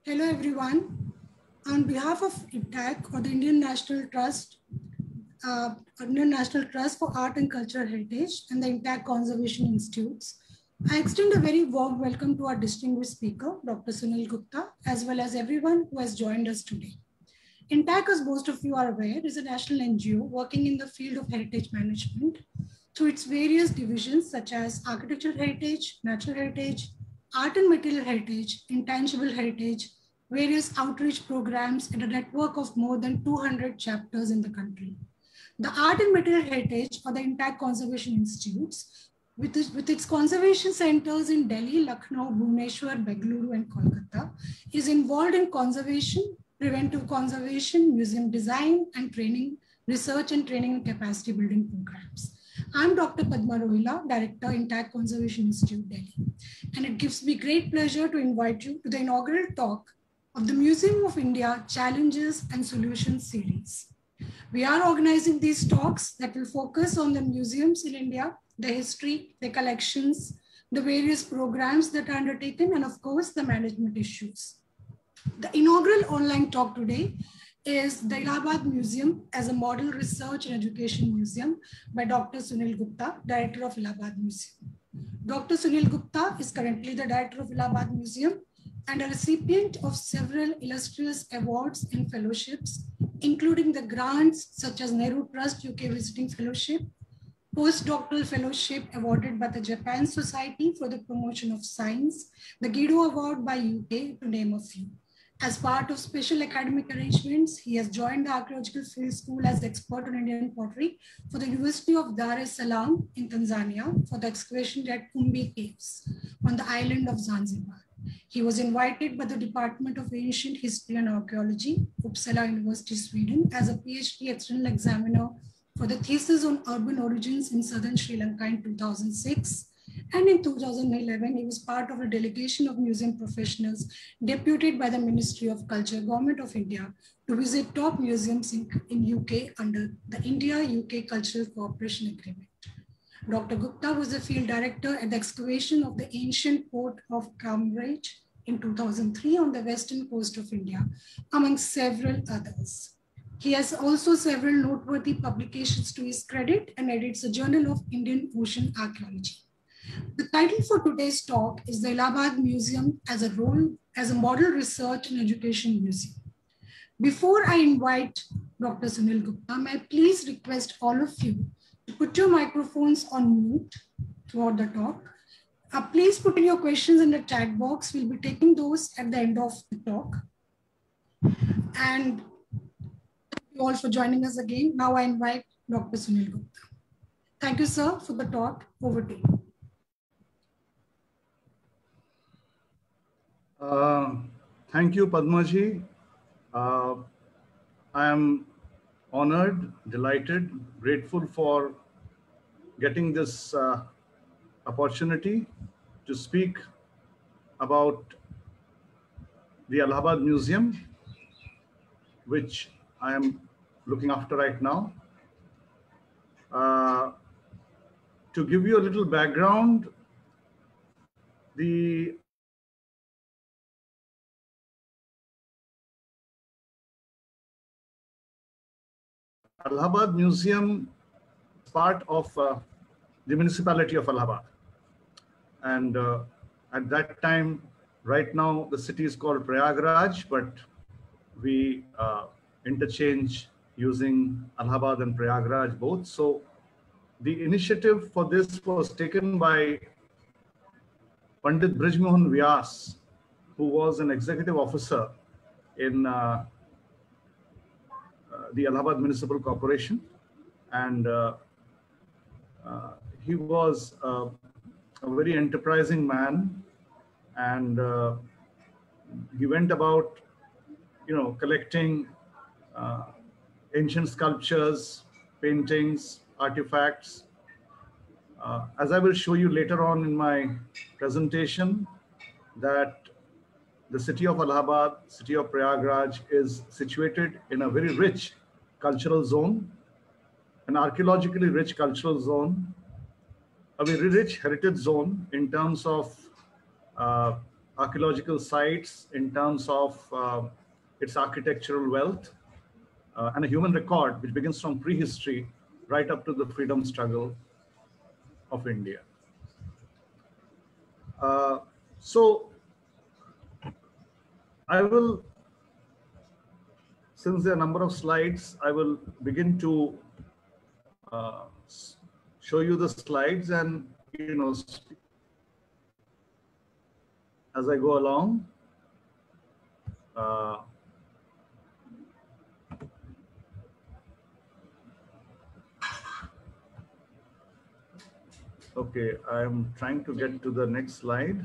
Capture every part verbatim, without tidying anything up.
Hello everyone. On behalf of I T A C, or the Indian National Trust, uh, Indian National Trust for Art and Cultural Heritage and the I T A C Conservation Institutes, I extend a very warm welcome to our distinguished speaker, Doctor Sunil Gupta, as well as everyone who has joined us today. I T A C, as most of you are aware, is a national N G O working in the field of heritage management through its various divisions such as architectural heritage, natural heritage, art and material heritage, intangible heritage, various outreach programs, and a network of more than two hundred chapters in the country. The Art and Material Heritage, or the I T A C Conservation Institutes, with its, with its conservation centers in Delhi, Lucknow, Bhubaneswar, Bengaluru, and Kolkata, is involved in conservation, preventive conservation, museum design and training, research and training and capacity building programs. I'm Doctor Padma Rohila, Director, I T A C Conservation Institute, Delhi. And it gives me great pleasure to invite you to the inaugural talk of the Museum of India Challenges and Solutions series. We are organizing these talks that will focus on the museums in India, the history, the collections, the various programs that are undertaken, and of course, the management issues. The inaugural online talk today is the Allahabad Museum as a Model Research and Education Museum by Doctor Sunil Gupta, Director of Allahabad Museum. Doctor Sunil Gupta is currently the Director of Allahabad Museum and a recipient of several illustrious awards and fellowships, including the grants such as Nehru Trust U K Visiting Fellowship, Postdoctoral Fellowship awarded by the Japan Society for the Promotion of Science, the Guido Award by U K, to name a few. As part of special academic arrangements, he has joined the Archaeological Field School as expert on Indian pottery for the University of Dar es Salaam in Tanzania for the excavation at Kumbi Caves on the island of Zanzibar. He was invited by the Department of Ancient History and Archaeology, Uppsala University, Sweden, as a PhD external examiner for the thesis on urban origins in southern Sri Lanka in two thousand six. And in two thousand eleven, he was part of a delegation of museum professionals deputed by the Ministry of Culture, Government of India, to visit top museums in, in U K under the India-U K Cultural Cooperation Agreement. Doctor Gupta was the field director at the excavation of the ancient port of Cambridge in two thousand three on the western coast of India, among several others. He has also several noteworthy publications to his credit and edits a Journal of Indian Ocean Archaeology. The title for today's talk is the Allahabad Museum as a role as a model research and education museum. Before I invite Doctor Sunil Gupta, may I please request all of you to put your microphones on mute throughout the talk. Uh, please put in your questions in the chat box. We'll be taking those at the end of the talk. And thank you all for joining us again. Now I invite Doctor Sunil Gupta. Thank you, sir, for the talk. Over to you. Uh, thank you, Padmaji. Uh, I am honored, delighted, grateful for getting this uh, opportunity to speak about the Allahabad Museum, which I am looking after right now. Uh, to give you a little background, the Allahabad Museum is part of uh, the municipality of Allahabad. And uh, at that time, right now, the city is called Prayagraj, but we uh, interchange using Allahabad and Prayagraj both. So the initiative for this was taken by Pandit Brij Mohan Vyas, who was an executive officer in uh, uh, the Allahabad Municipal Corporation. And uh, uh, he was uh, a very enterprising man, and uh, he went about, you know, collecting uh, ancient sculptures, paintings, artifacts. Uh, as I will show you later on in my presentation, that the city of Allahabad, city of Prayagraj, is situated in a very rich cultural zone, an archaeologically rich cultural zone, a very rich heritage zone in terms of uh, archaeological sites, in terms of uh, its architectural wealth, uh, and a human record which begins from prehistory right up to the freedom struggle of India. Uh, so I will, since there are a number of slides, I will begin to uh, show you the slides, and, you know, as I go along. Uh, okay, I'm trying to get to the next slide.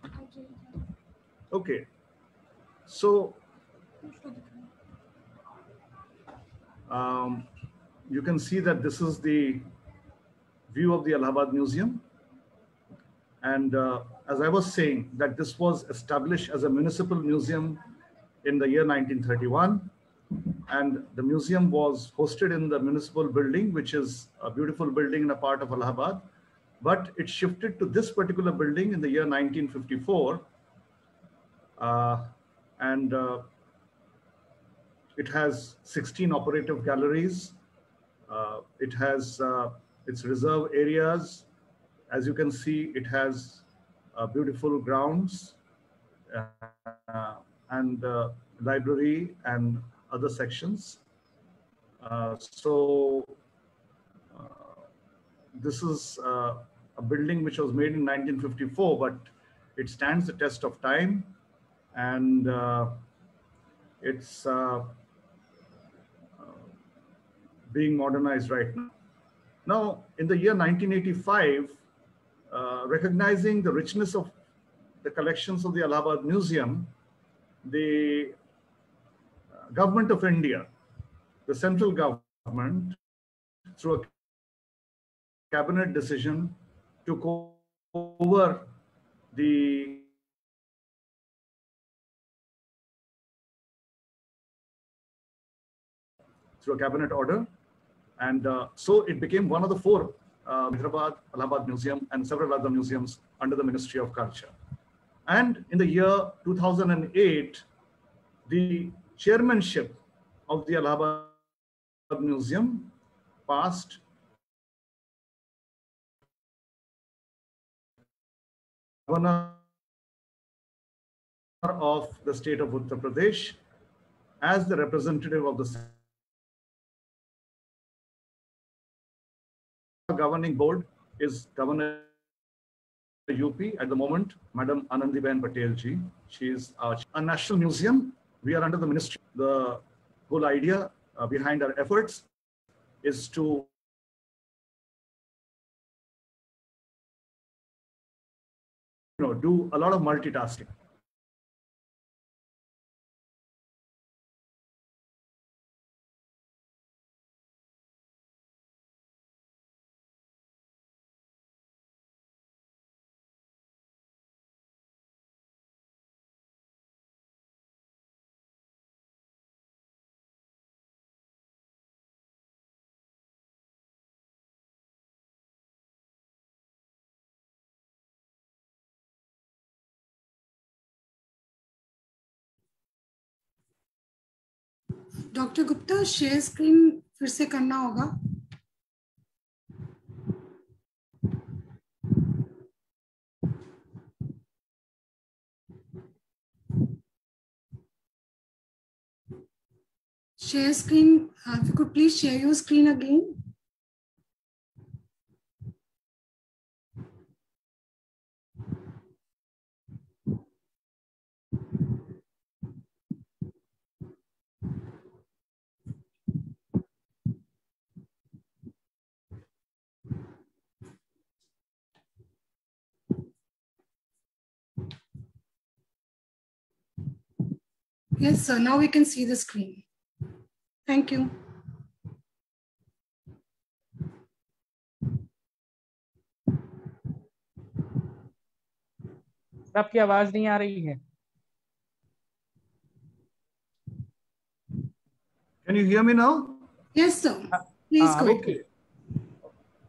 Okay, so um, you can see that this is the view of the Allahabad Museum. And uh, as I was saying, that this was established as a municipal museum in the year nineteen thirty-one. And the museum was hosted in the municipal building, which is a beautiful building in a part of Allahabad. But it shifted to this particular building in the year nineteen fifty-four. Uh, and uh, it has sixteen operative galleries. Uh, it has uh, its reserve areas. As you can see, it has uh, beautiful grounds uh, and uh, library and other sections. Uh, so uh, this is uh, a building which was made in nineteen fifty-four, but it stands the test of time, and uh, it's uh, uh, being modernized right now. Now, in the year nineteen eighty-five, uh, recognizing the richness of the collections of the Allahabad Museum, the Government of India, the central government, through a cabinet decision, took over the through a cabinet order, and uh, so it became one of the four uh, Hyderabad, Allahabad Museum, and several other museums under the Ministry of Culture. And in the year two thousand eight, the chairmanship of the Allahabad Museum passed governor of the state of Uttar Pradesh as the representative of the governing board is Governor U P at the moment, Madam Anandiben Patel ji. She is our, a national museum. We are under the ministry. The whole idea uh, behind our efforts is to you know, do a lot of multitasking. Doctor Gupta share screen फिर से करना होगा. Share screen, uh, if you could please share your screen again. Yes, sir. Now we can see the screen. Thank you. आपकी आवाज नहीं आ रही है. Can you hear me now? Yes, sir. Please uh, go okay. ahead.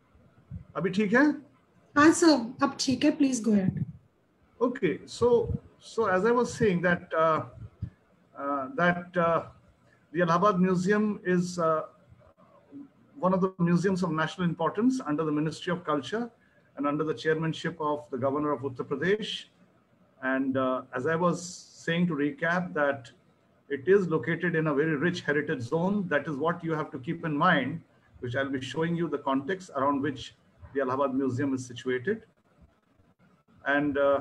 अभी ठीक है? हाँ sir, अब ठीक है. Please go ahead. Okay, so so as I was saying that uh, uh, that uh, the Allahabad Museum is uh, one of the museums of national importance under the Ministry of Culture and under the chairmanship of the Governor of Uttar Pradesh. And uh, as I was saying, to recap, that it is located in a very rich heritage zone. That is what you have to keep in mind, which I'll be showing you the context around which the Allahabad Museum is situated. And uh,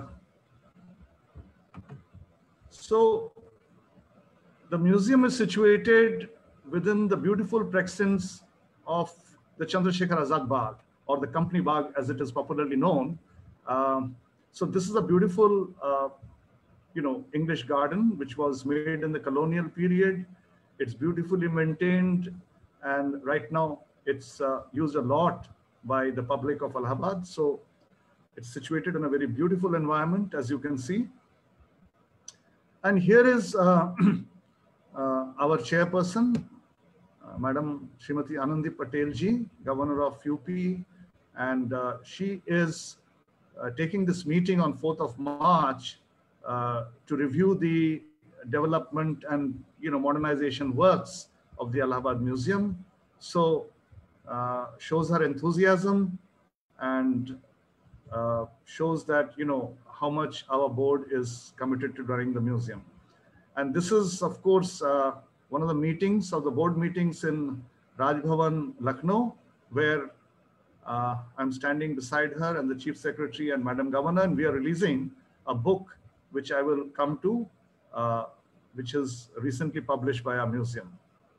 so the museum is situated within the beautiful precincts of the Chandrasekhar Azad Bagh, or the Company Bagh as it is popularly known. Um, so this is a beautiful, uh, you know, English garden, which was made in the colonial period. It's beautifully maintained, and right now it's uh, used a lot by the public of Allahabad. So it's situated in a very beautiful environment, as you can see. And here is uh, uh, our chairperson, uh, Madam Srimati Anandi Patel ji, Governor of U P, and uh, she is uh, taking this meeting on fourth of March uh, to review the development and you know modernization works of the Allahabad Museum. So uh, shows her enthusiasm and uh, shows that you know how much our board is committed to running the museum. And this is, of course, uh, one of the meetings of the board meetings in Raj Bhavan, Lucknow, where uh, I'm standing beside her and the Chief Secretary and Madam Governor, and we are releasing a book, which I will come to, uh, which is recently published by our museum.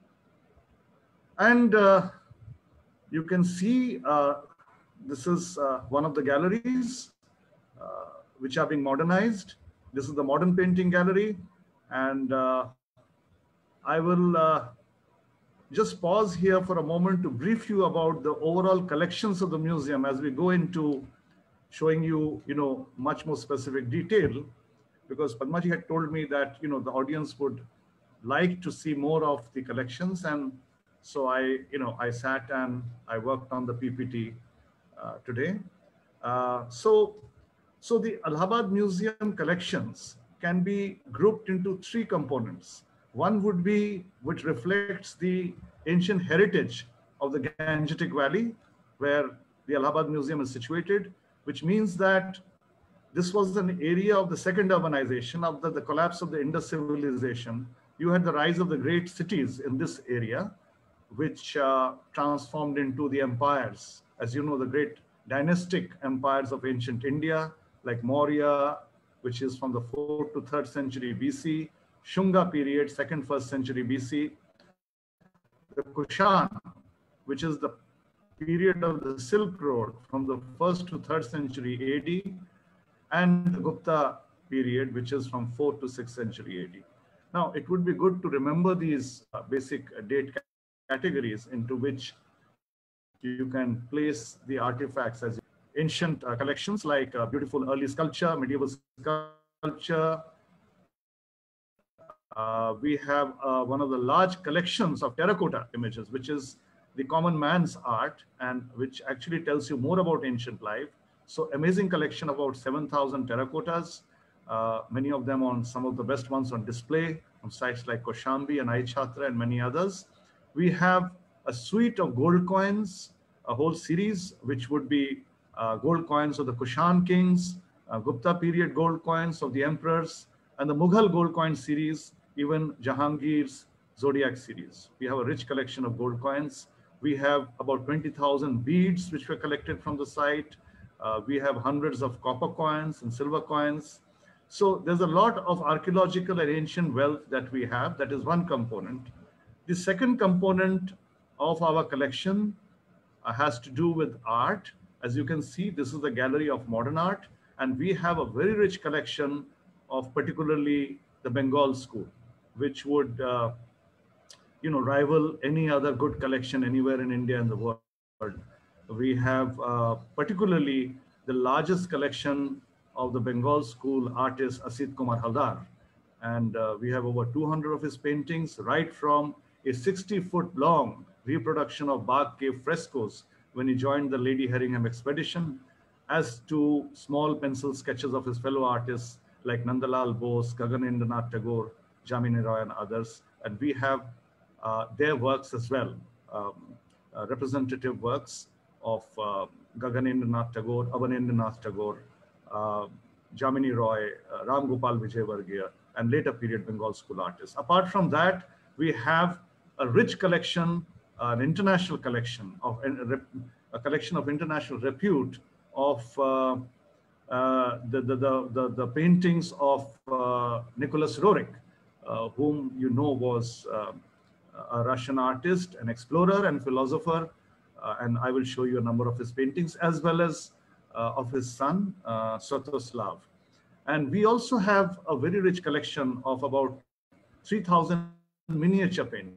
And uh, you can see uh, this is uh, one of the galleries uh, which are being modernized. This is the modern painting gallery. And uh, I will uh, just pause here for a moment to brief you about the overall collections of the museum as we go into showing you, you know, much more specific detail, because Padmaji had told me that, you know, the audience would like to see more of the collections. And so I, you know, I sat and I worked on the P P T uh, today. Uh, so, so the Allahabad Museum collections can be grouped into three components. One would be, which reflects the ancient heritage of the Gangetic Valley, where the Allahabad Museum is situated, which means that this was an area of the second urbanization, of the, the collapse of the Indus civilization. You had the rise of the great cities in this area, which uh, transformed into the empires. As you know, the great dynastic empires of ancient India, like Maurya, which is from the fourth to third century B C, Shunga period, second, first century B C, the Kushan, which is the period of the Silk Road from the first to third century A D, and the Gupta period, which is from fourth to sixth century A D. Now, it would be good to remember these uh, basic uh, date categories into which you can place the artifacts as ancient uh, collections like uh, beautiful early sculpture, medieval sculpture. Uh, we have uh, one of the large collections of terracotta images, which is the common man's art, and which actually tells you more about ancient life. So amazing collection, about seven thousand terracottas, uh, many of them on some of the best ones on display on sites like Kaushambi and Aichhatra and many others. We have a suite of gold coins, a whole series, which would be uh, gold coins of the Kushan kings, uh, Gupta period gold coins of the emperors, and the Mughal gold coin series, even Jahangir's Zodiac series. We have a rich collection of gold coins. We have about twenty thousand beads, which were collected from the site. Uh, we have hundreds of copper coins and silver coins. So there's a lot of archaeological and ancient wealth that we have. That is one component. The second component of our collection uh, has to do with art. As you can see, this is the gallery of modern art, and we have a very rich collection of particularly the Bengal school, which would uh, you know, rival any other good collection anywhere in India and the world. We have uh, particularly the largest collection of the Bengal school artist Asit Kumar Haldar. And uh, we have over two hundred of his paintings, right from a sixty foot long reproduction of Bagh cave frescoes when he joined the Lady Herringham expedition, as to small pencil sketches of his fellow artists like Nandalal Bose, Gaganendranath Tagore, Jamini Roy, and others. And we have uh, their works as well, um, uh, representative works of uh, Gaganendranath Tagore, Abanendranath Tagore, uh, Jamini Roy, uh, Ram Gopal Vijayvargiya, and later period Bengal school artists. Apart from that, we have a rich collection, an international collection of a collection of international repute of uh, uh, the, the, the, the, the paintings of uh, Nicholas Roerich, uh, whom you know was uh, a Russian artist, an explorer and philosopher, uh, and I will show you a number of his paintings, as well as uh, of his son, uh, Sviatoslav. And we also have a very rich collection of about three thousand miniature paintings.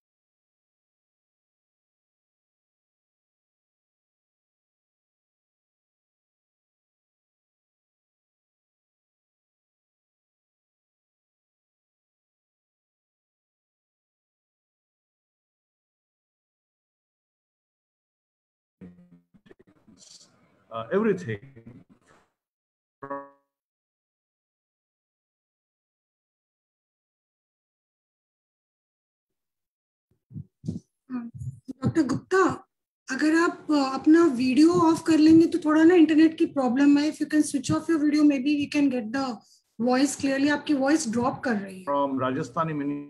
Uh, everything doctor Gupta, अगर आप अपना video of कर लेंगे तो थोड़ा ना internet की problem है. If you can switch off your video, maybe we can get the voice clearly. आपकी वॉइस ड्रॉप कर रही है. फ्रॉम राजस्थानी मिनी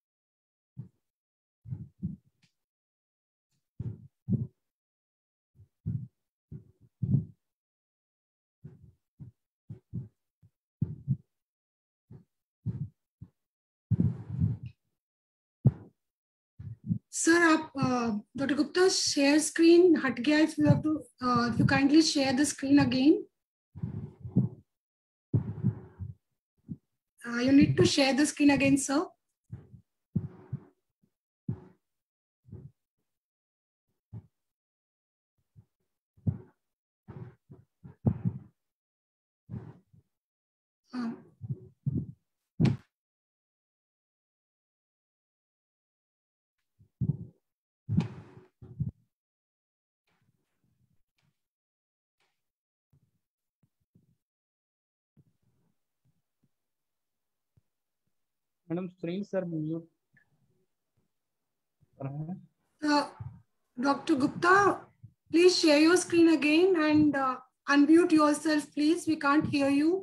सर आप डॉक्टर गुप्ता शेयर स्क्रीन हट गया. If you have to if you kindly share the screen again. You need to share the screen again sir. Madam screen sir mute. Doctor Gupta, please share your screen again and uh, unmute yourself, please. We can't hear you.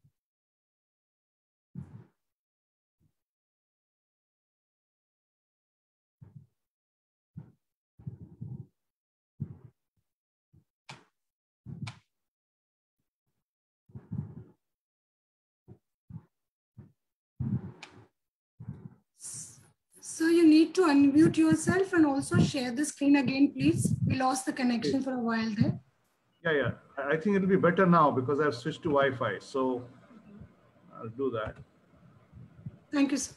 So you need to unmute yourself and also share the screen again, please. We lost the connection for a while there. Yeah, yeah. I think it'll be better now because I've switched to Wi-Fi. So I'll do that. Thank you, sir.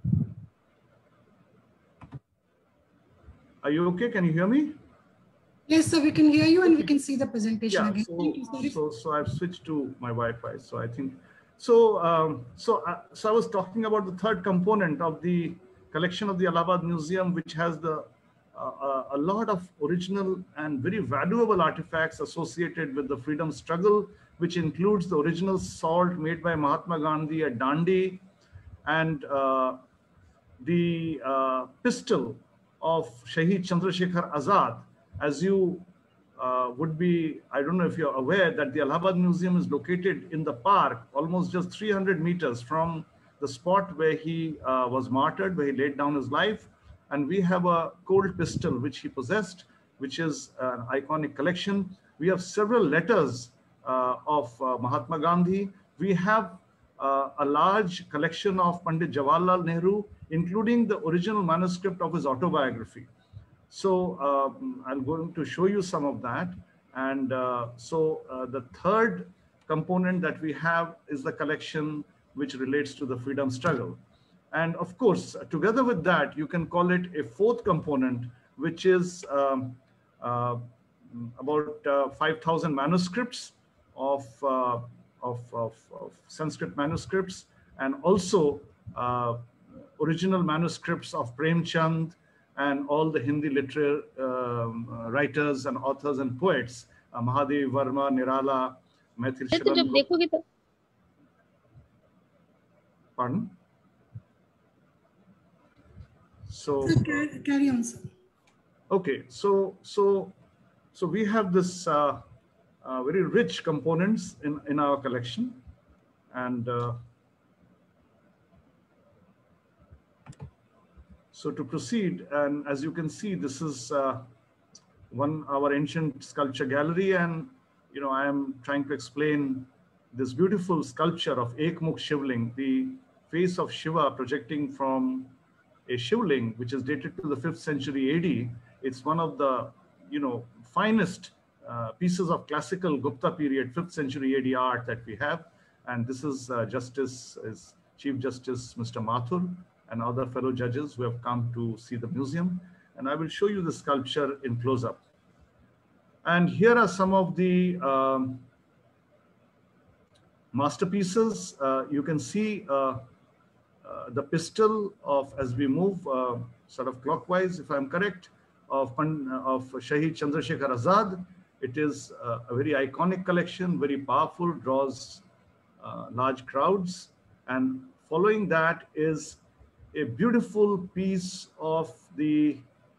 Are you okay? Can you hear me? Yes, sir. We can hear you and we can see the presentation Yeah, again. so, Thank you, sir. so, so I've switched to my Wi-Fi. So I think, so, um, so, uh, so I was talking about the third component of the collection of the Allahabad Museum, which has the uh, uh, a lot of original and very valuable artifacts associated with the freedom struggle, which includes the original salt made by Mahatma Gandhi at Dandi, and uh, the uh, pistol of Shaheed Chandrasekhar Azad. As you uh, would be, I don't know if you're aware that the Allahabad Museum is located in the park, almost just three hundred meters from the spot where he uh, was martyred, where he laid down his life. And we have a cold pistol which he possessed, which is an iconic collection. We have several letters uh, of uh, Mahatma Gandhi. We have uh, a large collection of Pandit Jawaharlal Nehru, including the original manuscript of his autobiography. So um, I'm going to show you some of that. And uh, so uh, the third component that we have is the collection which relates to the freedom struggle. And of course, together with that, you can call it a fourth component, which is um, uh, about uh, five thousand manuscripts of, uh, of, of, of Sanskrit manuscripts, and also uh, original manuscripts of Prem Chand and all the Hindi literary um, uh, writers and authors and poets, uh, Mahadev Varma, Nirala, Maithil Shalam. जब देखोगे तो Pardon? So, So carry, carry on, sir. okay, so so so we have this uh, uh, very rich components in in our collection, and uh, so to proceed, and as you can see, this is uh, one our ancient sculpture gallery, and you know I am trying to explain this beautiful sculpture of Ekmukh Shivling, the face of Shiva projecting from a Shivling, which is dated to the fifth century A D. It's one of the you know finest uh, pieces of classical Gupta period fifth century A D art that we have, and this is uh, Justice is Chief Justice Mister Mathur and other fellow judges who have come to see the museum, and I will show you the sculpture in close-up. And here are some of the um, masterpieces. Uh, you can see uh, uh, the pistol of, as we move uh, sort of clockwise, if I'm correct, of, of Shahid Chandrasekhar Azad. It is uh, a very iconic collection, very powerful, draws uh, large crowds. And following that is a beautiful piece of the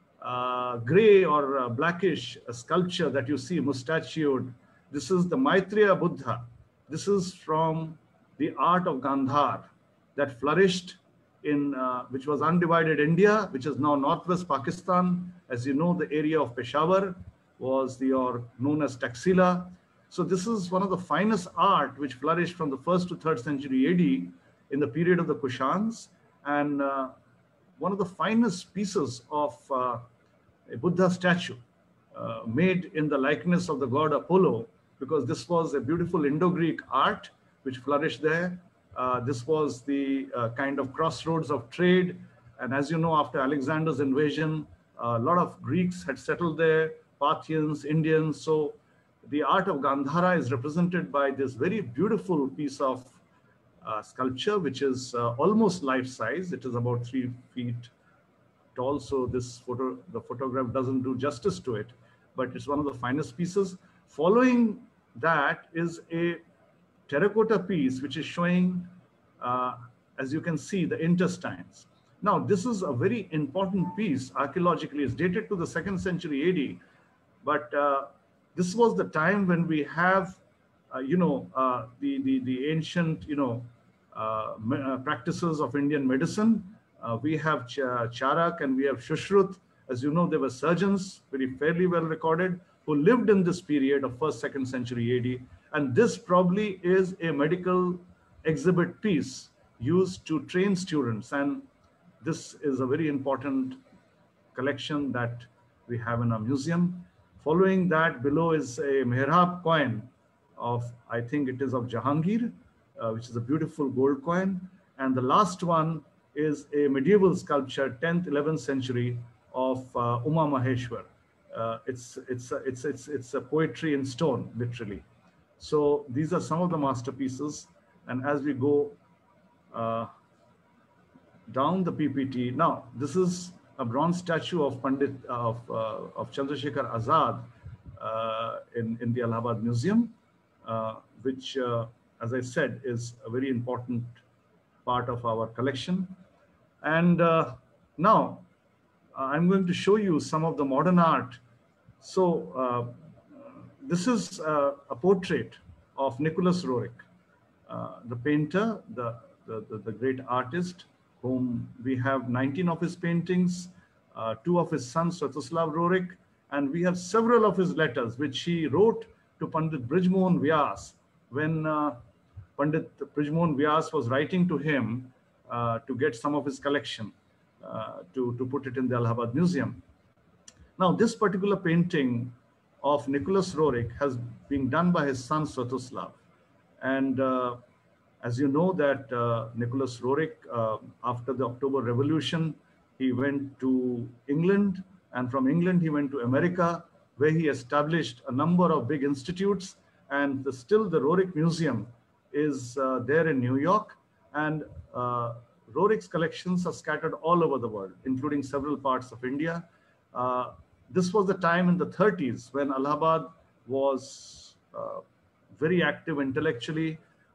uh, gray or uh, blackish sculpture that you see mustachioed. This is the Maitreya Buddha. This is from the art of Gandhar that flourished in, uh, which was undivided India, which is now northwest Pakistan. As you know, the area of Peshawar was the, or known as Taxila. So this is one of the finest art which flourished from the first to third century A D in the period of the Kushans, and uh, one of the finest pieces of uh, a Buddha statue uh, made in the likeness of the god Apollo, because this was a beautiful Indo-Greek art which flourished there. Uh, this was the uh, kind of crossroads of trade. And as you know, after Alexander's invasion, uh, a lot of Greeks had settled there, Parthians, Indians. So the art of Gandhara is represented by this very beautiful piece of uh, sculpture, which is uh, almost life-size. It is about three feet tall. So this photo, the photograph doesn't do justice to it, but it's one of the finest pieces. Following that is a terracotta piece, which is showing, uh, as you can see, the intestines. Now, this is a very important piece archaeologically. It's dated to the second century A D, but uh, this was the time when we have, uh, you know, uh, the, the, the ancient, you know, uh, uh, practices of Indian medicine. Uh, we have Ch Charak and we have Shushrut. As you know, they were surgeons, very fairly well recorded, who lived in this period of first, second century A D. And this probably is a medical exhibit piece used to train students. And this is a very important collection that we have in our museum. Following that, below is a Mehrab coin of, I think it is of Jahangir, uh, which is a beautiful gold coin. And the last one is a medieval sculpture, tenth, eleventh century, of uh, Uma Maheshwar. Uh, it's, it's, it's, it's, it's a poetry in stone, literally. So these are some of the masterpieces. And as we go uh, down the P P T, now this is a bronze statue of Pandit, of, uh, of Chandrasekhar Azad uh, in, in the Allahabad Museum, uh, which, uh, as I said, is a very important part of our collection. And uh, now I'm going to show you some of the modern art. So uh, this is uh, a portrait of Nicholas Roerich, uh, the painter, the, the, the, the great artist, whom we have nineteen of his paintings, uh, two of his sons, Svatoslav Roerich, and we have several of his letters, which he wrote to Pandit Brijmohan Vyas when uh, Pandit Brijmohan Vyas was writing to him uh, to get some of his collection uh, to, to put it in the Allahabad Museum. Now, this particular painting of Nicholas Roerich has been done by his son Svatoslav. And uh, as you know that uh, Nicholas Roerich, uh, after the October Revolution, he went to England, and from England he went to America, where he established a number of big institutes. And the, still the Roerich Museum is uh, there in New York. And uh, Roerich's collections are scattered all over the world, including several parts of India. Uh, this was the time in the thirties when Allahabad was uh, very active intellectually.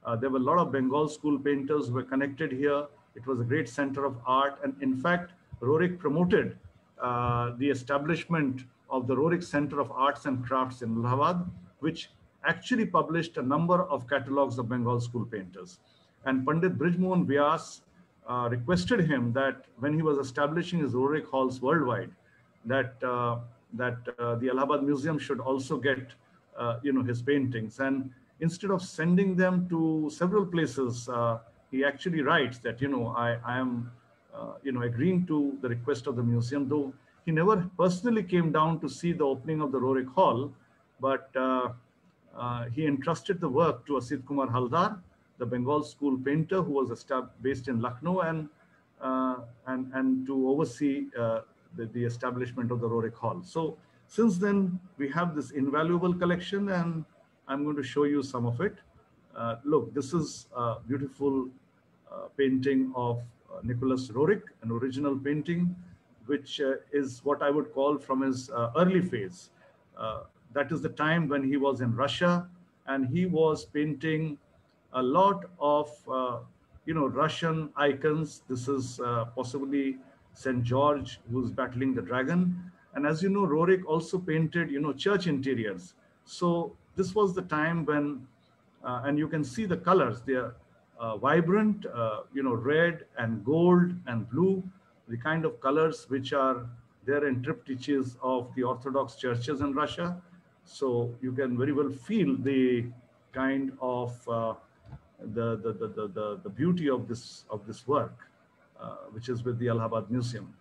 Uh, there were a lot of Bengal school painters who were connected here. It was a great center of art. And in fact, Roerich promoted uh, the establishment of the Roerich Center of Arts and Crafts in Allahabad, which actually published a number of catalogs of Bengal school painters. And Pandit Brij Mohan Vyas uh, requested him that when he was establishing his Roerich halls worldwide, that uh, that uh, the Allahabad Museum should also get uh, you know his paintings. And instead of sending them to several places, uh, he actually writes that you know I, I am uh, you know agreeing to the request of the museum, though he never personally came down to see the opening of the Roerich Hall, but uh, uh, he entrusted the work to Asit Kumar Haldar, the Bengal school painter who was based in Lucknow, and uh, and and to oversee uh, the, the establishment of the Roerich Hall. So since then, we have this invaluable collection, and I'm going to show you some of it. Uh, look, this is a beautiful uh, painting of uh, Nicholas Roerich, an original painting, which uh, is what I would call from his uh, early phase. Uh, that is the time when he was in Russia, and he was painting a lot of uh, you know Russian icons. This is uh, possibly Saint George, who's battling the dragon. And as you know, Roerich also painted you know church interiors. So this was the time when, uh, and you can see the colors. They are uh, vibrant, uh, you know, red and gold and blue, the kind of colors which are there in triptychs of the Orthodox churches in Russia. So you can very well feel the kind of uh, the, the, the, the, the, the beauty of this, of this work, uh, which is with the Allahabad Museum.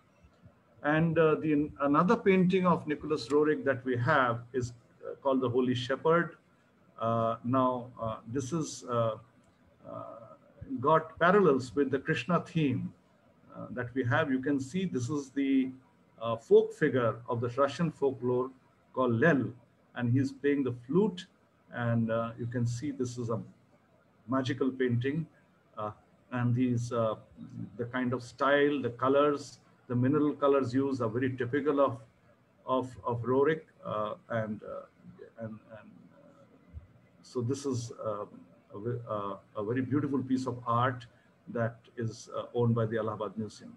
And uh, the, another painting of Nicholas Roerich that we have is uh, called the Holy Shepherd. Uh, now, uh, this is uh, uh, got parallels with the Krishna theme uh, that we have. You can see this is the uh, folk figure of the Russian folklore called Lel, and he's playing the flute. And uh, you can see this is a magical painting, uh, and these uh, the kind of style, the colors, the mineral colors used are very typical of of of Roerich, uh, and, uh, and and uh, so this is uh, a, a, a very beautiful piece of art that is uh, owned by the Allahabad Museum.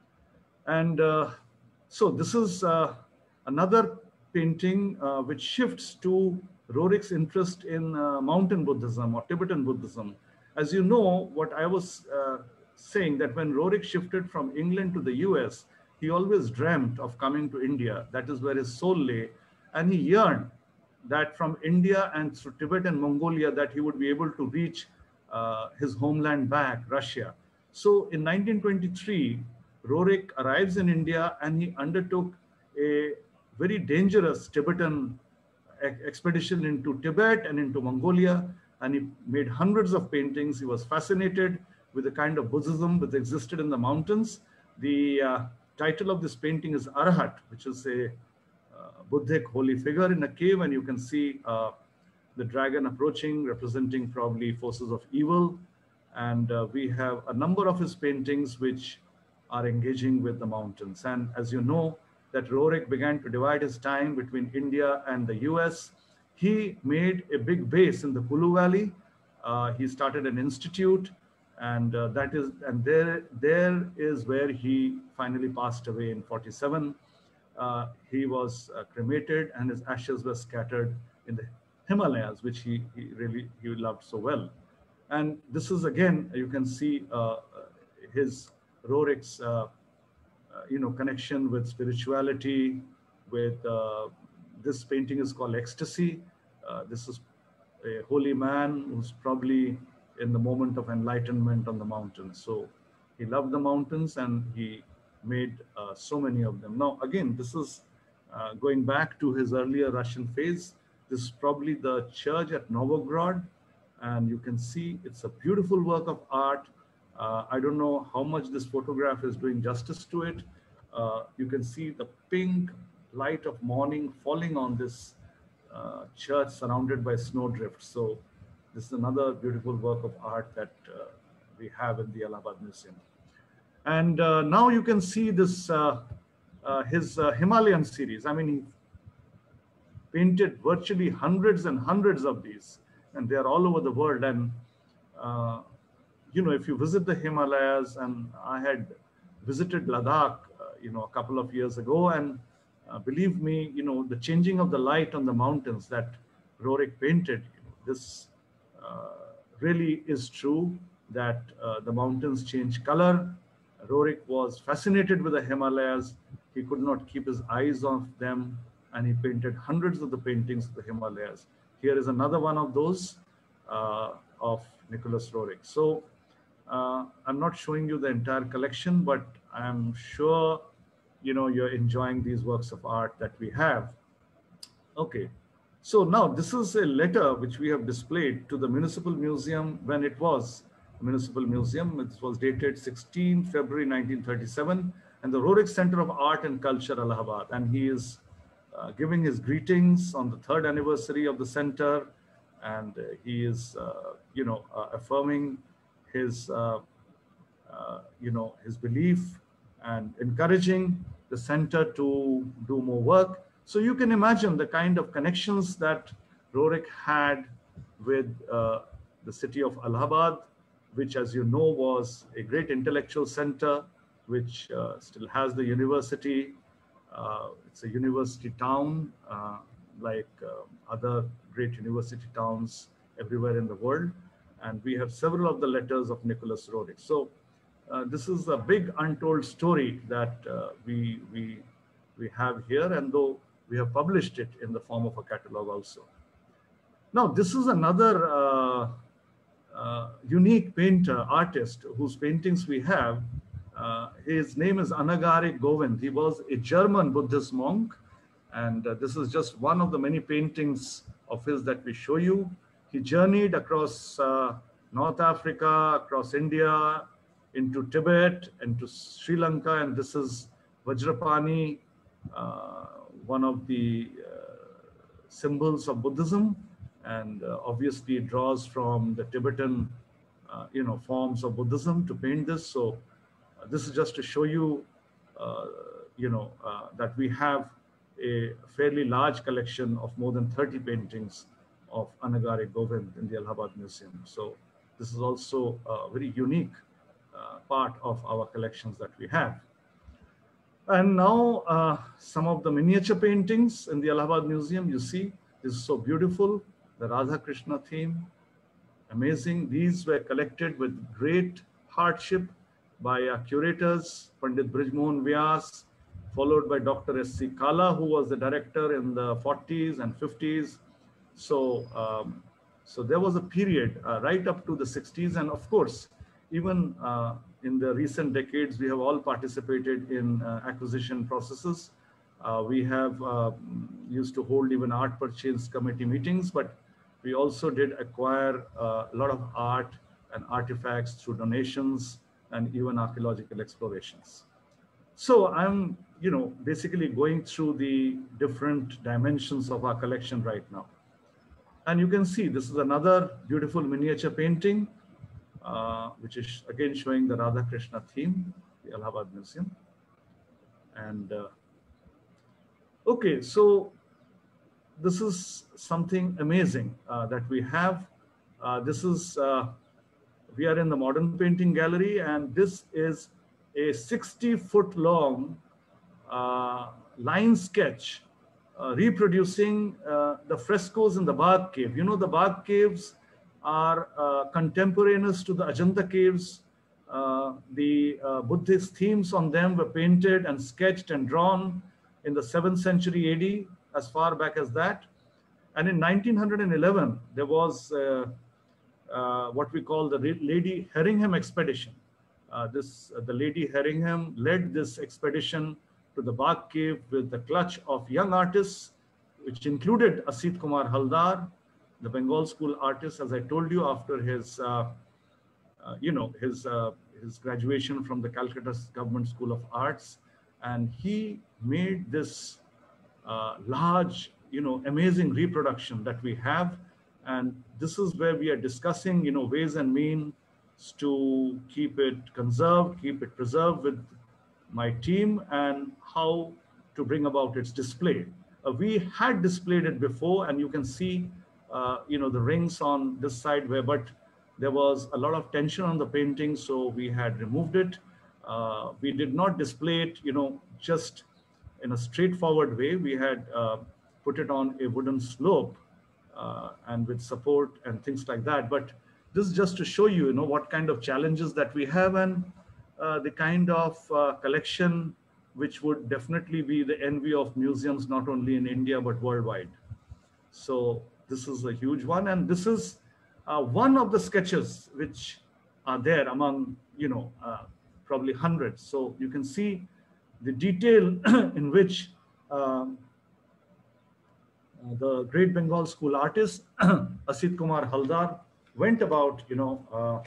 And uh, so this is uh, another painting uh, which shifts to Roerich's interest in uh, mountain Buddhism or Tibetan Buddhism. As you know, what I was uh, saying, that when Roerich shifted from England to the U S, he always dreamt of coming to India. That is where his soul lay. And he yearned that from India and through Tibet and Mongolia, that he would be able to reach uh, his homeland back, Russia. So in nineteen twenty-three, Roerich arrives in India, and he undertook a very dangerous Tibetan expedition into Tibet and into Mongolia, and he made hundreds of paintings. He was fascinated with the kind of Buddhism that existed in the mountains. The uh, title of this painting is Arahat, which is a uh, Buddhic holy figure in a cave, and you can see uh, the dragon approaching, representing probably forces of evil. And uh, we have a number of his paintings which are engaging with the mountains. And as you know, that Roerich began to divide his time between India and the U S. He made a big base in the Kulu Valley. Uh, he started an institute, and uh, that is, and there, there is where he finally passed away in forty-seven. Uh, he was uh, cremated, and his ashes were scattered in the Himalayas, which he, he really he loved so well. And this is, again, you can see uh, his Roerich's uh, Uh, you know, connection with spirituality, with uh, this painting is called Ecstasy. Uh, this is a holy man who's probably in the moment of enlightenment on the mountains. So he loved the mountains, and he made uh, so many of them. Now, again, this is uh, going back to his earlier Russian phase. This is probably the church at Novograd, and you can see it's a beautiful work of art. Uh, I don't know how much this photograph is doing justice to it. Uh, you can see the pink light of morning falling on this uh, church surrounded by snowdrift. So this is another beautiful work of art that uh, we have in the Allahabad Museum. And uh, now you can see this, uh, uh, his uh, Himalayan series. I mean, he painted virtually hundreds and hundreds of these, and they are all over the world. And uh, you know, if you visit the Himalayas, and I had visited Ladakh, uh, you know, a couple of years ago, and uh, believe me, you know, the changing of the light on the mountains that Roerich painted, you know, this uh, really is true, that uh, the mountains change color. Roerich was fascinated with the Himalayas. He could not keep his eyes off them, and he painted hundreds of the paintings of the Himalayas. Here is another one of those uh, of Nicholas Roerich. So uh, I'm not showing you the entire collection, but I'm sure you know you're enjoying these works of art that we have. Okay, so now this is a letter which we have displayed to the Municipal Museum when it was a Municipal Museum. It was dated sixteenth February nineteen thirty-seven, and the Roerich Center of Art and Culture, Allahabad. And he is uh, giving his greetings on the third anniversary of the center, and uh, he is, uh, you know, uh, affirming his, uh, uh, you know, his belief and encouraging the center to do more work. So you can imagine the kind of connections that Roerich had with uh, the city of Allahabad, which, as you know, was a great intellectual center, which uh, still has the university. Uh, it's a university town, uh, like uh, other great university towns everywhere in the world. And we have several of the letters of Nicholas Roerich. So uh, this is a big untold story that uh, we, we, we have here, and though we have published it in the form of a catalog also. Now, this is another uh, uh, unique painter, artist, whose paintings we have. Uh, his name is Anagari Govind. He was a German Buddhist monk, and uh, this is just one of the many paintings of his that we show you. He journeyed across uh, North Africa, across India, into Tibet, into Sri Lanka, and this is Vajrapani, uh, one of the uh, symbols of Buddhism, and uh, obviously it draws from the Tibetan, uh, you know, forms of Buddhism to paint this. So uh, this is just to show you, uh, you know, uh, that we have a fairly large collection of more than thirty paintings of Anagari Govind in the Allahabad Museum. So this is also a very unique uh, part of our collections that we have. And now uh, some of the miniature paintings in the Allahabad Museum. You see, this is so beautiful. The Radha Krishna theme, amazing. These were collected with great hardship by our curators, Pandit Brijmohan Vyas, followed by Doctor S C Kala, who was the director in the forties and fifties. So, um, so there was a period uh, right up to the sixties, and of course, even uh, in the recent decades, we have all participated in uh, acquisition processes. Uh, we have uh, used to hold even art purchase committee meetings, but we also did acquire uh, a lot of art and artifacts through donations and even archaeological explorations. So I'm, you know, basically going through the different dimensions of our collection right now. And you can see this is another beautiful miniature painting, uh, which is again showing the Radha Krishna theme, the Allahabad Museum. And uh, okay, so this is something amazing uh, that we have. Uh, this is, uh, we are in the Modern Painting Gallery, and this is a sixty foot long uh, line sketch uh, reproducing uh, the frescoes in the Bagh Cave. You know, the Bagh Caves are uh, contemporaneous to the Ajanta Caves. Uh, the uh, Buddhist themes on them were painted and sketched and drawn in the seventh century A D, as far back as that. And in nineteen eleven, there was uh, uh, what we call the Lady Herringham expedition. Uh, this, uh, the Lady Herringham led this expedition to the Bagh Cave with the clutch of young artists, which included Asit Kumar Haldar, the Bengal school artist, as I told you, after his, uh, uh, you know, his, uh, his graduation from the Calcutta Government School of Arts. And he made this uh, large, you know, amazing reproduction that we have. And this is where we are discussing, you know, ways and means to keep it conserved, keep it preserved with my team, and how to bring about its display. Uh, we had displayed it before, and you can see, uh, you know, the rings on this side where, but there was a lot of tension on the painting, so we had removed it. Uh, we did not display it, you know, just in a straightforward way. We had uh, put it on a wooden slope uh, and with support and things like that. But this is just to show you, you know, what kind of challenges that we have, and uh, the kind of uh, collection which would definitely be the envy of museums, not only in India, but worldwide. So this is a huge one. And this is uh, one of the sketches which are there among, you know, uh, probably hundreds. So you can see the detail in which um, uh, the Great Bengal School artist, Asit Kumar Haldar, went about, you know, uh,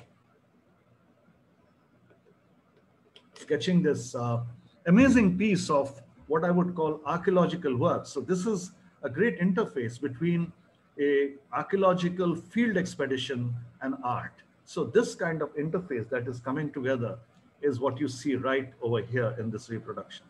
sketching this uh, amazing piece of what I would call archaeological work. So this is a great interface between a archaeological field expedition and art. So this kind of interface that is coming together is what you see right over here in this reproduction.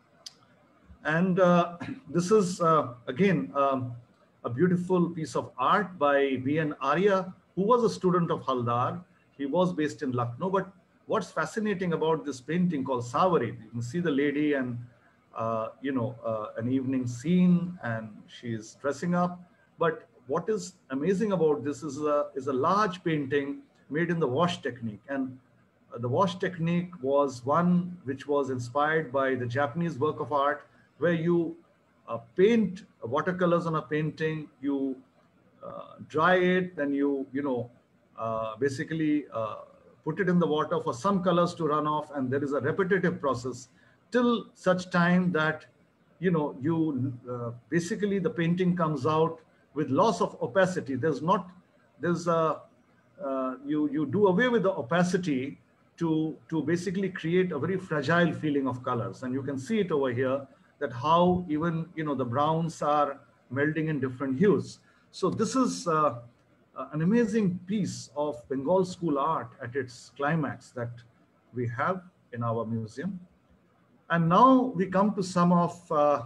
And uh, this is, uh, again, um, a beautiful piece of art by B N Arya, who was a student of Haldar. He was based in Lucknow. But what's fascinating about this painting called Savari, you can see the lady and, uh, you know, uh, an evening scene, and she's dressing up. But what is amazing about this is a, is a large painting made in the wash technique. And uh, the wash technique was one which was inspired by the Japanese work of art, where you uh, paint watercolors on a painting, you uh, dry it, then you, you know, uh, basically uh, put it in the water for some colors to run off, and there is a repetitive process till such time that, you know, you uh, basically the painting comes out with loss of opacity. There's not, there's a, uh, you, you do away with the opacity to, to basically create a very fragile feeling of colors. And you can see it over here, that how even, you know, the browns are melding in different hues. So this is uh, an amazing piece of Bengal School art at its climax that we have in our museum. And now we come to some of uh,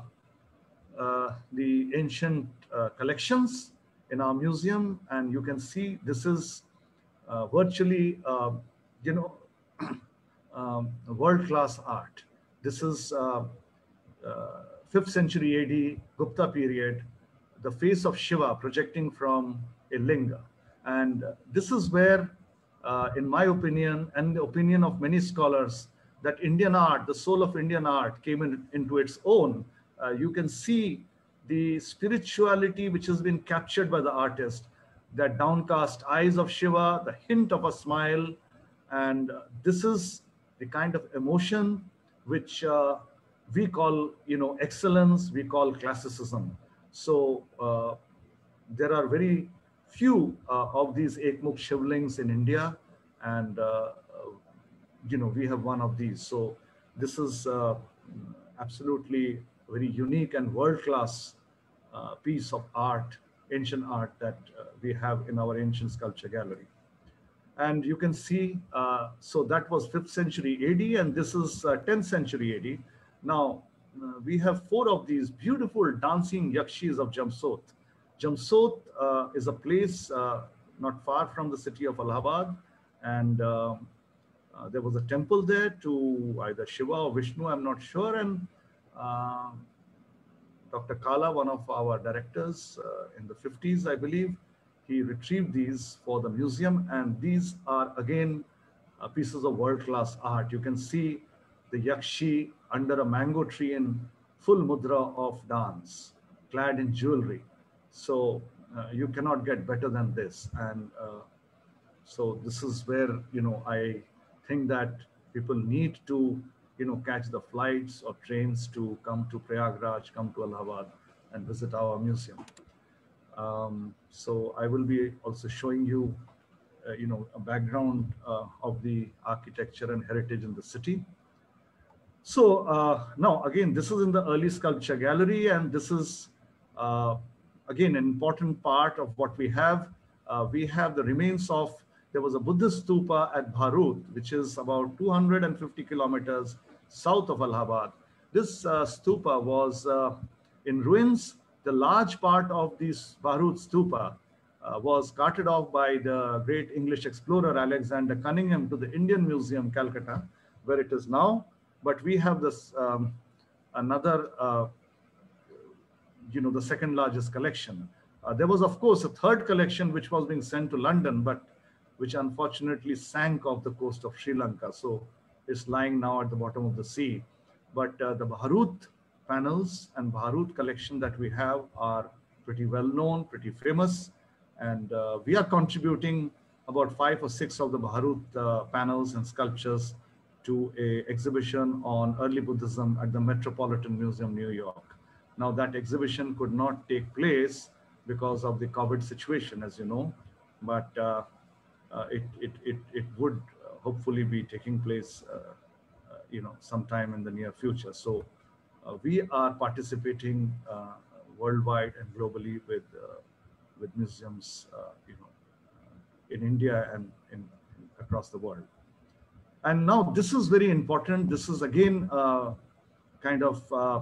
uh, the ancient uh, collections in our museum. And you can see this is uh, virtually, uh, you know, um, world-class art. This is uh, uh, fifth century A D, Gupta period, the face of Shiva projecting from a linga. And this is where, uh, in my opinion, and the opinion of many scholars, that Indian art, the soul of Indian art, came in, into its own. Uh, you can see the spirituality which has been captured by the artist, that downcast eyes of Shiva, the hint of a smile. And this is the kind of emotion which uh, we call, you know, excellence, we call classicism. So uh, there are very few uh, of these Ekmukh Shivlings in India, and uh, you know, we have one of these. So this is uh, absolutely very unique and world-class uh, piece of art, ancient art, that uh, we have in our ancient sculpture gallery. And you can see, uh, so that was fifth century A D, and this is uh, tenth century A D. Now, uh, we have four of these beautiful dancing yakshis of Jamsot. Jamsot uh, is a place uh, not far from the city of Allahabad, and uh, uh, there was a temple there to either Shiva or Vishnu, I'm not sure. And uh, Doctor Kala, one of our directors uh, in the fifties, I believe, he retrieved these for the museum. And these are, again, uh, pieces of world-class art. You can see the yakshi under a mango tree in full mudra of dance, clad in jewelry. So uh, you cannot get better than this. And uh, so this is where, you know, I think that people need to, you know, catch the flights or trains to come to Prayagraj, come to Allahabad and visit our museum. Um, so I will be also showing you, uh, you know, a background uh, of the architecture and heritage in the city. So uh, now, again, this is in the early sculpture gallery, and this is, uh, again, an important part of what we have. Uh, we have the remains of, there was a Buddhist stupa at Bharut, which is about two hundred fifty kilometers south of Allahabad. This uh, stupa was uh, in ruins. The large part of this Bharut stupa uh, was carted off by the great English explorer Alexander Cunningham to the Indian Museum, Calcutta, where it is now. But we have this um, another, uh, you know, the second largest collection. Uh, there was, of course, a third collection which was being sent to London, but which unfortunately sank off the coast of Sri Lanka. So it's lying now at the bottom of the sea. But uh, the Bharhut panels and Bharhut collection that we have are pretty well known, pretty famous. And uh, we are contributing about five or six of the Bharhut uh, panels and sculptures to a exhibition on early Buddhism at the Metropolitan Museum, New York. Now that exhibition could not take place because of the COVID situation, as you know, but uh, uh, it, it, it, it would hopefully be taking place, uh, uh, you know, sometime in the near future. So uh, we are participating uh, worldwide and globally with, uh, with museums, uh, you know, in India and in, in across the world. And now this is very important. This is again uh, kind of, uh,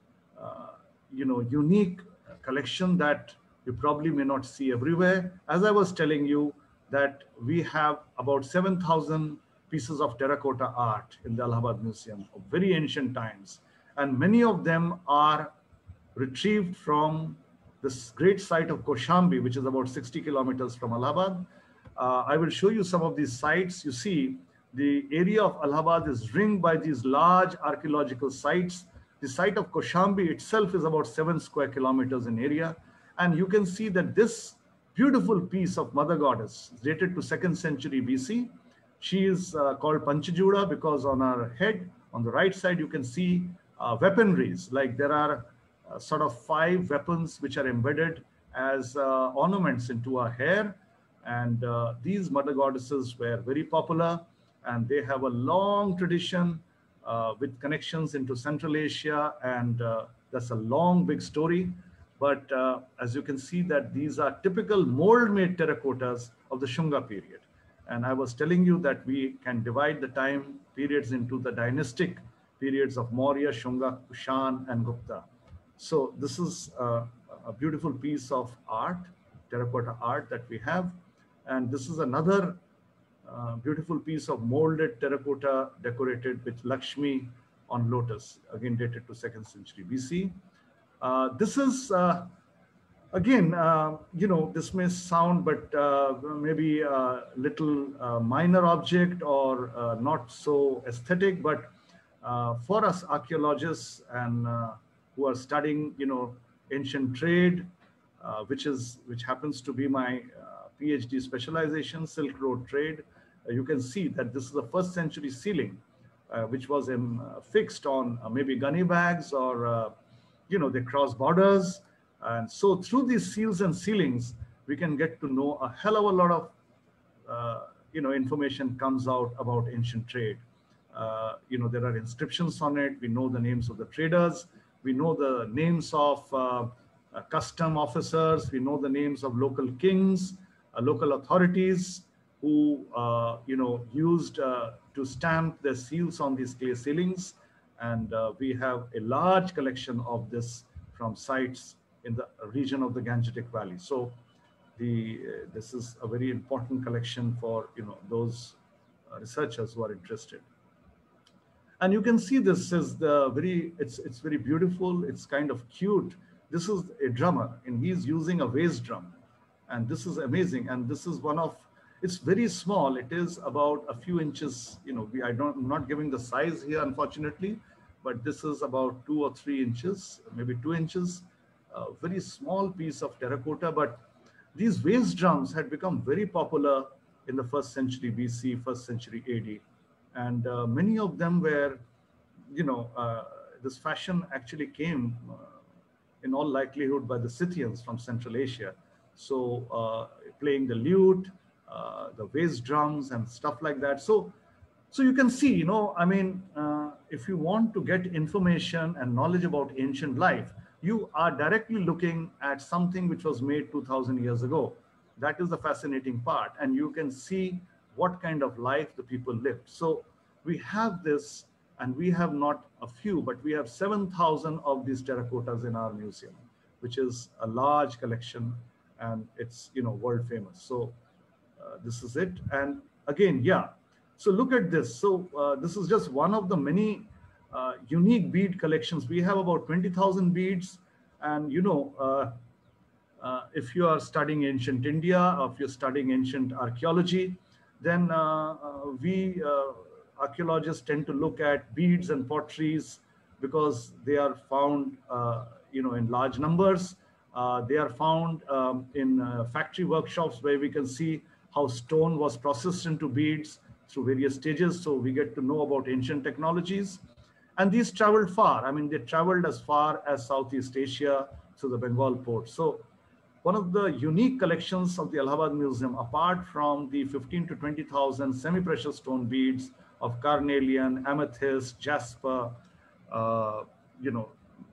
uh, you know, unique collection that you probably may not see everywhere. As I was telling you, that we have about seven thousand pieces of terracotta art in the Allahabad Museum of very ancient times. And many of them are retrieved from this great site of Kaushambi, which is about sixty kilometers from Allahabad. Uh, I will show you some of these sites. You see, the area of Allahabad is ringed by these large archaeological sites. The site of Kaushambi itself is about seven square kilometers in area. And you can see that this beautiful piece of Mother Goddess is dated to second century B C. She is uh, called Panchajuda because on her head, on the right side, you can see uh, weaponries. Like there are uh, sort of five weapons which are embedded as uh, ornaments into her hair. And uh, these Mother Goddesses were very popular, and they have a long tradition uh, with connections into Central Asia, and uh, that's a long, big story. But uh, as you can see that these are typical mold-made terracottas of the Shunga period. And I was telling you that we can divide the time periods into the dynastic periods of Maurya, Shunga, Kushan, and Gupta. So this is uh, a beautiful piece of art, terracotta art that we have. And this is another uh, beautiful piece of molded terracotta decorated with Lakshmi on lotus, again dated to second century B C. Uh, this is, uh, again, uh, you know, this may sound, but uh, maybe a little uh, minor object or uh, not so aesthetic, but uh, for us archaeologists and uh, who are studying, you know, ancient trade, uh, which is, which happens to be my uh, PhD specialization, Silk Road trade, uh, you can see that this is a first century ceiling, uh, which was um, fixed on uh, maybe gunny bags or uh, you know, they cross borders. And so through these seals and sealings, we can get to know a hell of a lot of, uh, you know, information comes out about ancient trade. Uh, you know, there are inscriptions on it. We know the names of the traders. We know the names of uh, uh, custom officers. We know the names of local kings, uh, local authorities who, uh, you know, used uh, to stamp their seals on these clay ceilings. And uh, we have a large collection of this from sites in the region of the Gangetic Valley. So the, uh, this is a very important collection for, you know, those uh, researchers who are interested. And you can see this is the very, it's, it's very beautiful. It's kind of cute. This is a drummer and he's using a vase drum. And this is amazing. And this is one of, it's very small. It is about a few inches, you know, we, I don't, I'm not giving the size here, unfortunately, but this is about two or three inches, maybe two inches, a very small piece of terracotta. But these vase drums had become very popular in the first century B C, first century A D. And uh, many of them were, you know, uh, this fashion actually came uh, in all likelihood by the Scythians from Central Asia. So uh, playing the lute, Uh, the vase drums and stuff like that. So, so you can see, you know, I mean, uh, if you want to get information and knowledge about ancient life, you are directly looking at something which was made two thousand years ago. That is the fascinating part. And you can see what kind of life the people lived. So we have this, and we have not a few, but we have seven thousand of these terracottas in our museum, which is a large collection. and it's, you know, world famous. So uh, this is it. And again, yeah. So look at this. So uh, this is just one of the many uh, unique bead collections. We have about twenty thousand beads. And, you know, uh, uh, if you are studying ancient India, or if you're studying ancient archaeology, then uh, uh, we uh, archaeologists tend to look at beads and potteries because they are found, uh, you know, in large numbers. Uh, they are found um, in uh, factory workshops where we can see how stone was processed into beads through various stages. So we get to know about ancient technologies. And these traveled far. I mean, they traveled as far as Southeast Asia through the Bengal port. So one of the unique collections of the Allahabad Museum, apart from the fifteen to twenty thousand semi-precious stone beads of carnelian, amethyst, jasper, uh, you know,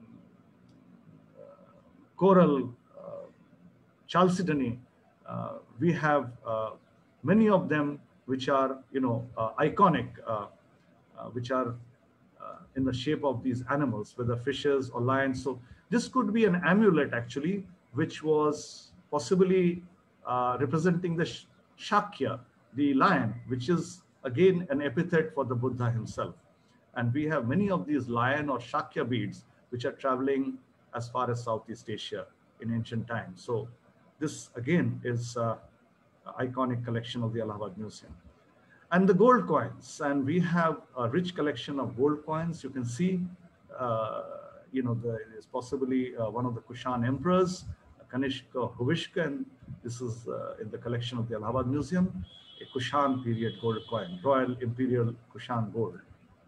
coral, uh, chalcedony, uh, we have uh, many of them which are, you know, uh, iconic, uh, uh, which are uh, in the shape of these animals, whether fishes or lions. So this could be an amulet actually, which was possibly uh, representing the sh Shakya, the lion, which is again an epithet for the Buddha himself. And we have many of these lion or Shakya beads, which are traveling as far as Southeast Asia in ancient times. So this again is uh, an iconic collection of the Allahabad Museum. And the gold coins, and we have a rich collection of gold coins. You can see, uh, you know, there is possibly uh, one of the Kushan emperors, Kanishka Huvishka, and this is uh, in the collection of the Allahabad Museum, a Kushan period gold coin, Royal Imperial Kushan gold.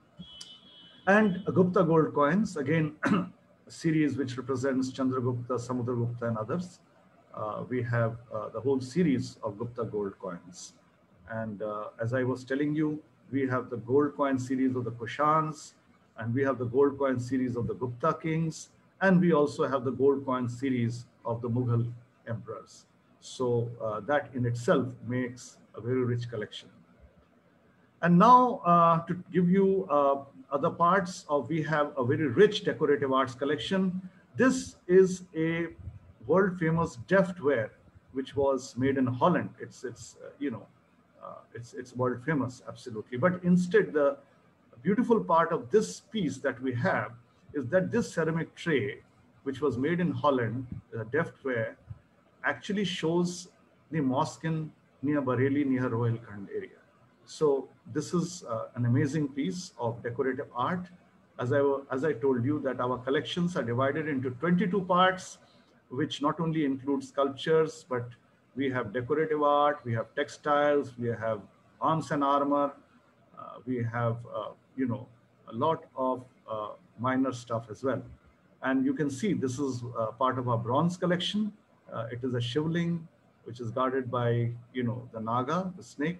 And Gupta gold coins, again, a series which represents Chandragupta, Samudragupta, and others. Uh, we have uh, the whole series of Gupta gold coins. And uh, as I was telling you, we have the gold coin series of the Kushans, and we have the gold coin series of the Gupta kings, and we also have the gold coin series of the Mughal emperors. So uh, that in itself makes a very rich collection. And now uh, to give you uh, other parts of, we have a very rich decorative arts collection. This is a world famous deftware, which was made in Holland. It's, it's uh, you know, uh, it's, it's world famous, absolutely. But instead, the beautiful part of this piece that we have is that this ceramic tray, which was made in Holland, uh, deftware, actually shows the mosque in near Bareilly, near Rohilkhand area. So this is uh, an amazing piece of decorative art. As I, as I told you, that our collections are divided into twenty-two parts, which not only include sculptures, but we have decorative art, we have textiles, we have arms and armor, uh, we have, uh, you know, a lot of uh, minor stuff as well. And you can see this is uh, part of our bronze collection. Uh, it is a shivling, which is guarded by, you know, the Naga, the snake.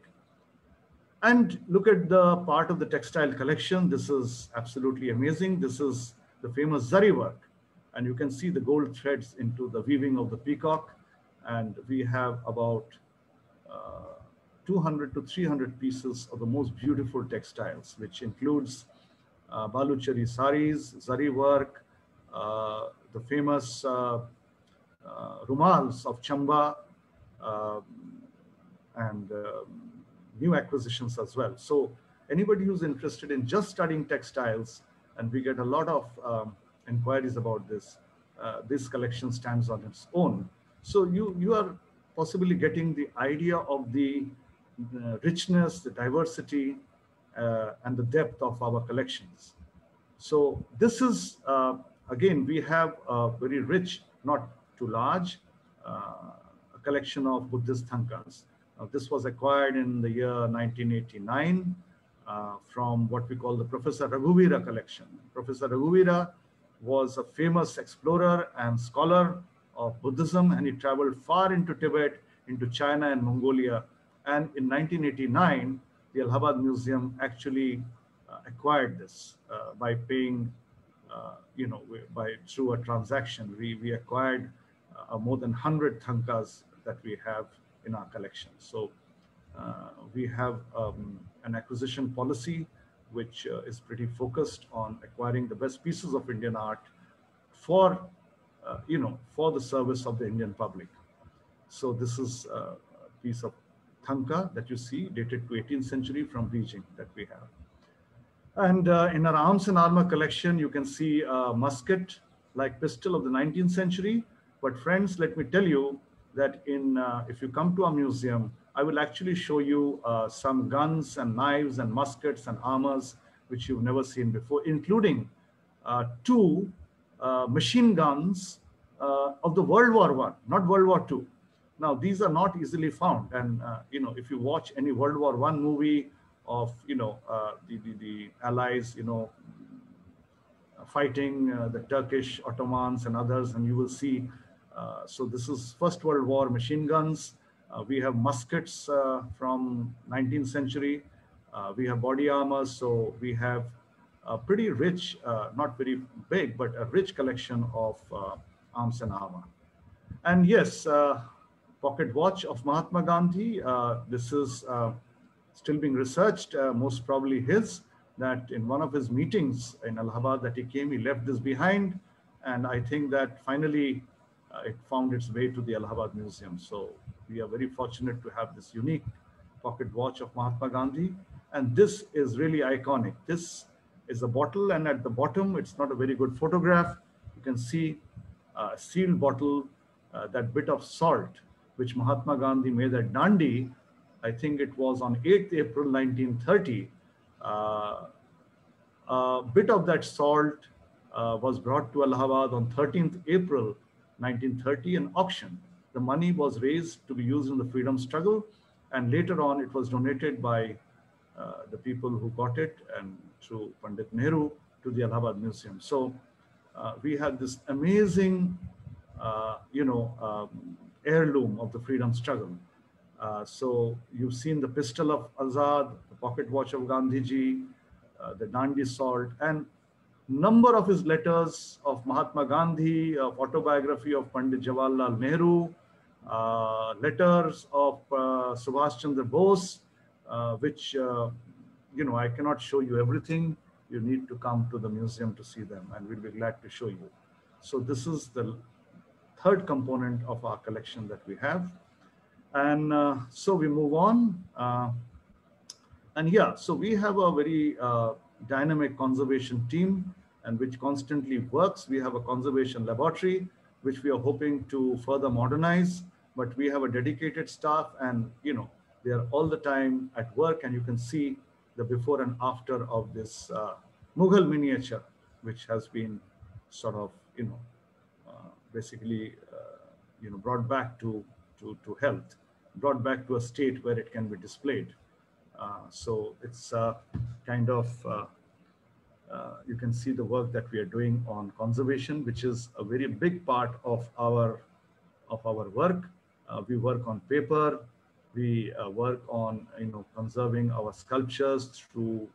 And look at the part of the textile collection. This is absolutely amazing. This is the famous zari work. And you can see the gold threads into the weaving of the peacock. And we have about uh, two hundred to three hundred pieces of the most beautiful textiles, which includes uh, Baluchari saris, zari work, uh, the famous uh, uh, rumals of Chamba, uh, and uh, new acquisitions as well. So anybody who's interested in just studying textiles, and we get a lot of um, inquiries about this, uh, this collection stands on its own. So you, you are possibly getting the idea of the uh, richness, the diversity, uh, and the depth of our collections. So this is, uh, again, we have a very rich, not too large, uh, a collection of Buddhist thankas. Uh, this was acquired in the year nineteen eighty-nine uh, from what we call the Professor Raghuvira collection. Professor Raghuvira was a famous explorer and scholar of Buddhism, and he traveled far into Tibet, into China and Mongolia. And in nineteen eighty-nine, the Allahabad Museum actually uh, acquired this uh, by paying, uh, you know, by through a transaction. We, we acquired uh, more than one hundred thankas that we have in our collection. So uh, we have um, an acquisition policy which uh, is pretty focused on acquiring the best pieces of Indian art for, uh, you know, for the service of the Indian public. So this is a piece of Thanka that you see, dated to eighteenth century from Beijing that we have. And uh, in our arms and armor collection, you can see a musket-like pistol of the nineteenth century. But friends, let me tell you that in uh, if you come to our museum, I will actually show you uh, some guns and knives and muskets and armors which you've never seen before, including uh, two uh, machine guns uh, of the World War One, not World War Two. Now, these are not easily found. And, uh, you know, if you watch any World War One movie of, you know, uh, the, the, the Allies, you know, fighting uh, the Turkish Ottomans and others, and you will see, uh, so this is First World War machine guns. Uh, we have muskets uh, from nineteenth century. Uh, we have body armor. So we have a pretty rich, uh, not very big, but a rich collection of uh, arms and armor. And yes, uh, pocket watch of Mahatma Gandhi. Uh, this is uh, still being researched, uh, most probably his, that in one of his meetings in Allahabad that he came, he left this behind. And I think that finally uh, it found its way to the Allahabad Museum. So we are very fortunate to have this unique pocket watch of Mahatma Gandhi. And this is really iconic. This is a bottle, and at the bottom, it's not a very good photograph. You can see a sealed bottle, uh, that bit of salt, which Mahatma Gandhi made at Dandi. I think it was on eighth April nineteen thirty. Uh, a bit of that salt uh, was brought to Allahabad on thirteenth April nineteen thirty, an auction. The money was raised to be used in the freedom struggle, and later on it was donated by uh, the people who got it and through Pandit Nehru to the Allahabad Museum. So uh, we had this amazing, uh, you know, um, heirloom of the freedom struggle. Uh, so you've seen the pistol of Azad, the pocket watch of Gandhiji, uh, the Dandi salt, and number of his letters of Mahatma Gandhi, of autobiography of Pandit Jawaharlal Nehru, uh, letters of uh, Subhash Chandra Bose, uh, which, uh, you know, I cannot show you everything. You need to come to the museum to see them, and we'll be glad to show you. So this is the third component of our collection that we have. And uh, so we move on. Uh, and yeah, so we have a very uh, dynamic conservation team, and which constantly works. We have a conservation laboratory, which we are hoping to further modernize, but we have a dedicated staff, and you know, they are all the time at work, and you can see the before and after of this uh, Mughal miniature, which has been sort of, you know, uh, basically, uh, you know, brought back to, to, to health, brought back to a state where it can be displayed. Uh, so it's uh, kind of, uh, uh, you can see the work that we are doing on conservation, which is a very big part of our, of our work. Uh, we work on paper. We uh, work on, you know, conserving our sculptures through,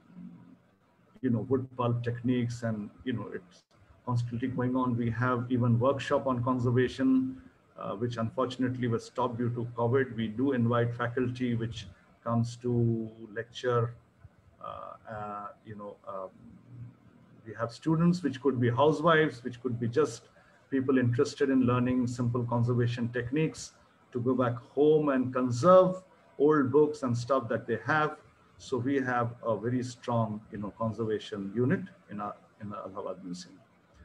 you know, wood pulp techniques, and, you know, it's constantly going on. We have even workshop on conservation, uh, which unfortunately was stopped due to COVID. We do invite faculty which comes to lecture, uh, uh, you know, um, we have students which could be housewives, which could be just people interested in learning simple conservation techniques to go back home and conserve old books and stuff that they have. So we have a very strong, you know, conservation unit in our in the Allahabad Museum.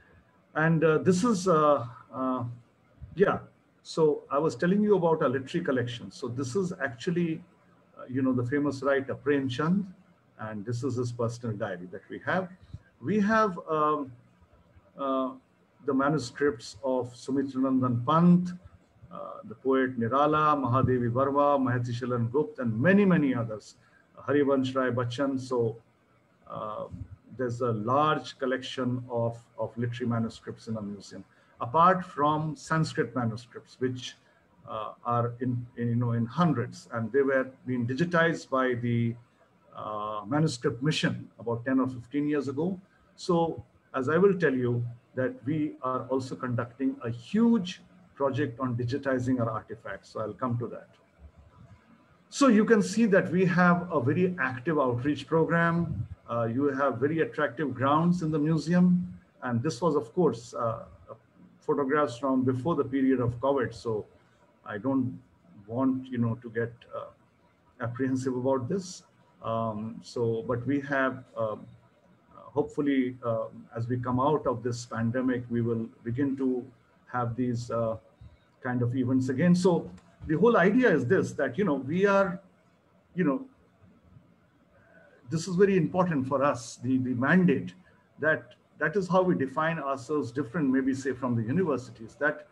And uh, this is, uh, uh, yeah. So I was telling you about our literary collection. So this is actually, uh, you know, the famous writer Prem Chand, and this is his personal diary that we have. We have um, uh, the manuscripts of Sumitranandan Pant, uh, the poet Nirala, Mahadevi Varma, Mahati Shalan Gupta, and many, many others. Harivansh Rai Bachchan. So uh, there's a large collection of, of literary manuscripts in the museum, apart from Sanskrit manuscripts, which uh, are in, in, you know, in hundreds, and they were being digitized by the uh, manuscript mission about ten or fifteen years ago. So as I will tell you, that we are also conducting a huge project on digitizing our artifacts. So I'll come to that. So you can see that we have a very active outreach program. Uh, you have very attractive grounds in the museum. And this was, of course, uh, photographs from before the period of COVID. So I don't want, you know, to get uh, apprehensive about this. Um, so, but we have, um, hopefully, uh, as we come out of this pandemic, we will begin to have these uh, kind of events again. So the whole idea is this, that, you know, we are, you know, this is very important for us, the, the mandate, that that is how we define ourselves different, maybe say from the universities, that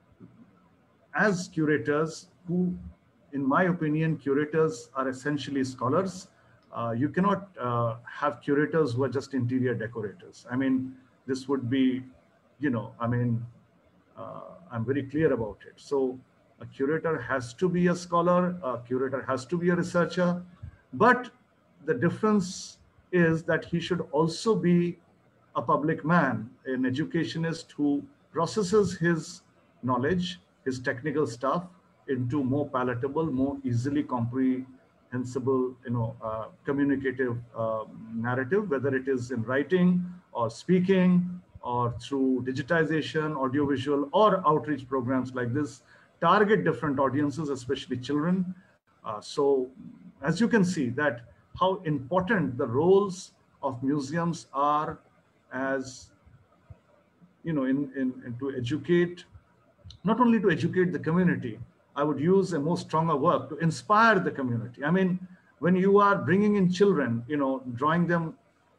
as curators who, in my opinion, curators are essentially scholars. Uh, you cannot uh, have curators who are just interior decorators. I mean, this would be, you know, I mean, uh, I'm very clear about it. So a curator has to be a scholar, a curator has to be a researcher, but the difference is that he should also be a public man, an educationist who processes his knowledge, his technical stuff into more palatable, more easily comprehensible, you know, uh, communicative uh, narrative, whether it is in writing or speaking or through digitization, audiovisual, or outreach programs like this, target different audiences, especially children. Uh, so as you can see that how important the roles of museums are as, you know, in, in, in to educate, not only to educate the community, I would use a more stronger word, to inspire the community. I mean, when you are bringing in children, you know, drawing them,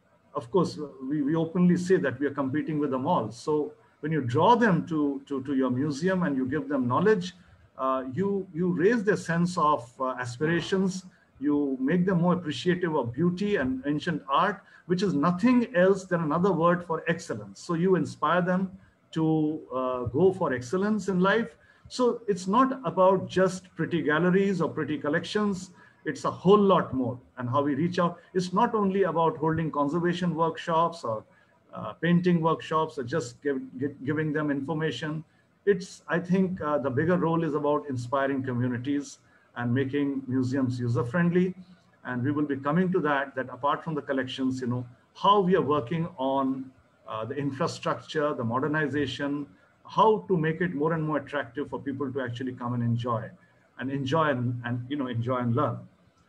of course, we, we openly say that we are competing with them all. So when you draw them to, to, to your museum and you give them knowledge, uh, you, you raise their sense of uh, aspirations, you make them more appreciative of beauty and ancient art, which is nothing else than another word for excellence. So you inspire them to uh, go for excellence in life. So it's not about just pretty galleries or pretty collections. It's a whole lot more. And how we reach out, it's not only about holding conservation workshops or uh, painting workshops or just give, give, giving them information. It's, I think uh, the bigger role is about inspiring communities and making museums user-friendly. And we will be coming to that, that apart from the collections, you know, how we are working on uh, the infrastructure, the modernization, how to make it more and more attractive for people to actually come and enjoy and enjoy and, and you know, enjoy and learn.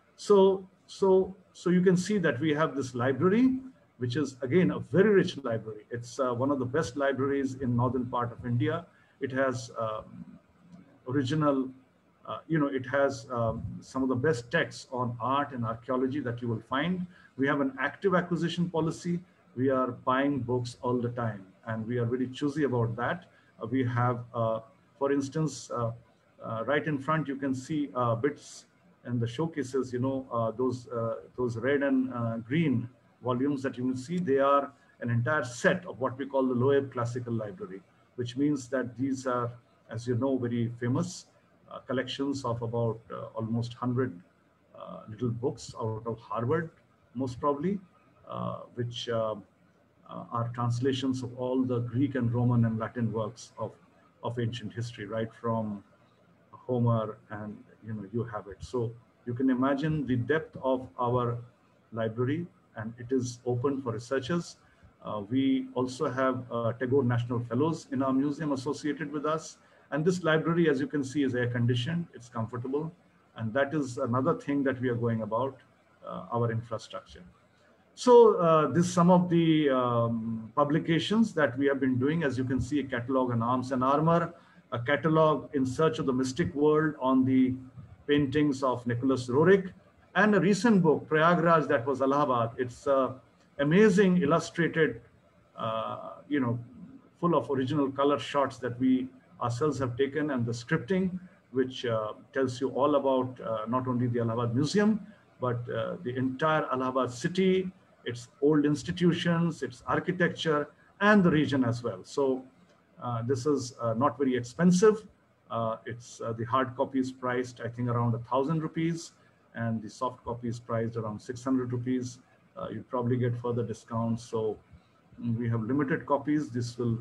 So, so, so you can see that we have this library, which is again a very rich library. It's uh, one of the best libraries in northern part of India. It has um, original, uh, you know, it has um, some of the best texts on art and archaeology that you will find. We have an active acquisition policy. We are buying books all the time, and we are very choosy about that. Uh, we have, uh, for instance, uh, uh, right in front, you can see uh, bits and the showcases, you know, uh, those uh, those red and uh, green volumes that you will see, they are an entire set of what we call the Loeb Classical Library, which means that these are, as you know, very famous uh, collections of about uh, almost one hundred uh, little books out of Harvard, most probably, uh, which uh, uh, are translations of all the Greek and Roman and Latin works of, of ancient history, right from Homer, and you know, you have it. So you can imagine the depth of our library, and it is open for researchers. Uh, we also have uh, Tagore National Fellows in our museum associated with us. And this library, as you can see, is air conditioned, it's comfortable. And that is another thing that we are going about, uh, our infrastructure. So uh, this is some of the um, publications that we have been doing. As you can see, a catalog on arms and armor, a catalog in search of the mystic world on the paintings of Nicholas Roerich, and a recent book, Prayagraj, that was Allahabad. It's uh, amazing illustrated, uh, you know, full of original color shots that we ourselves have taken, and the scripting, which uh, tells you all about uh, not only the Allahabad Museum, but uh, the entire Allahabad city, its old institutions, its architecture, and the region as well. So uh, this is uh, not very expensive. Uh, it's uh, the hard copy is priced, I think, around a thousand rupees, and the soft copy is priced around six hundred rupees. Uh, you probably get further discounts. So we have limited copies. This will,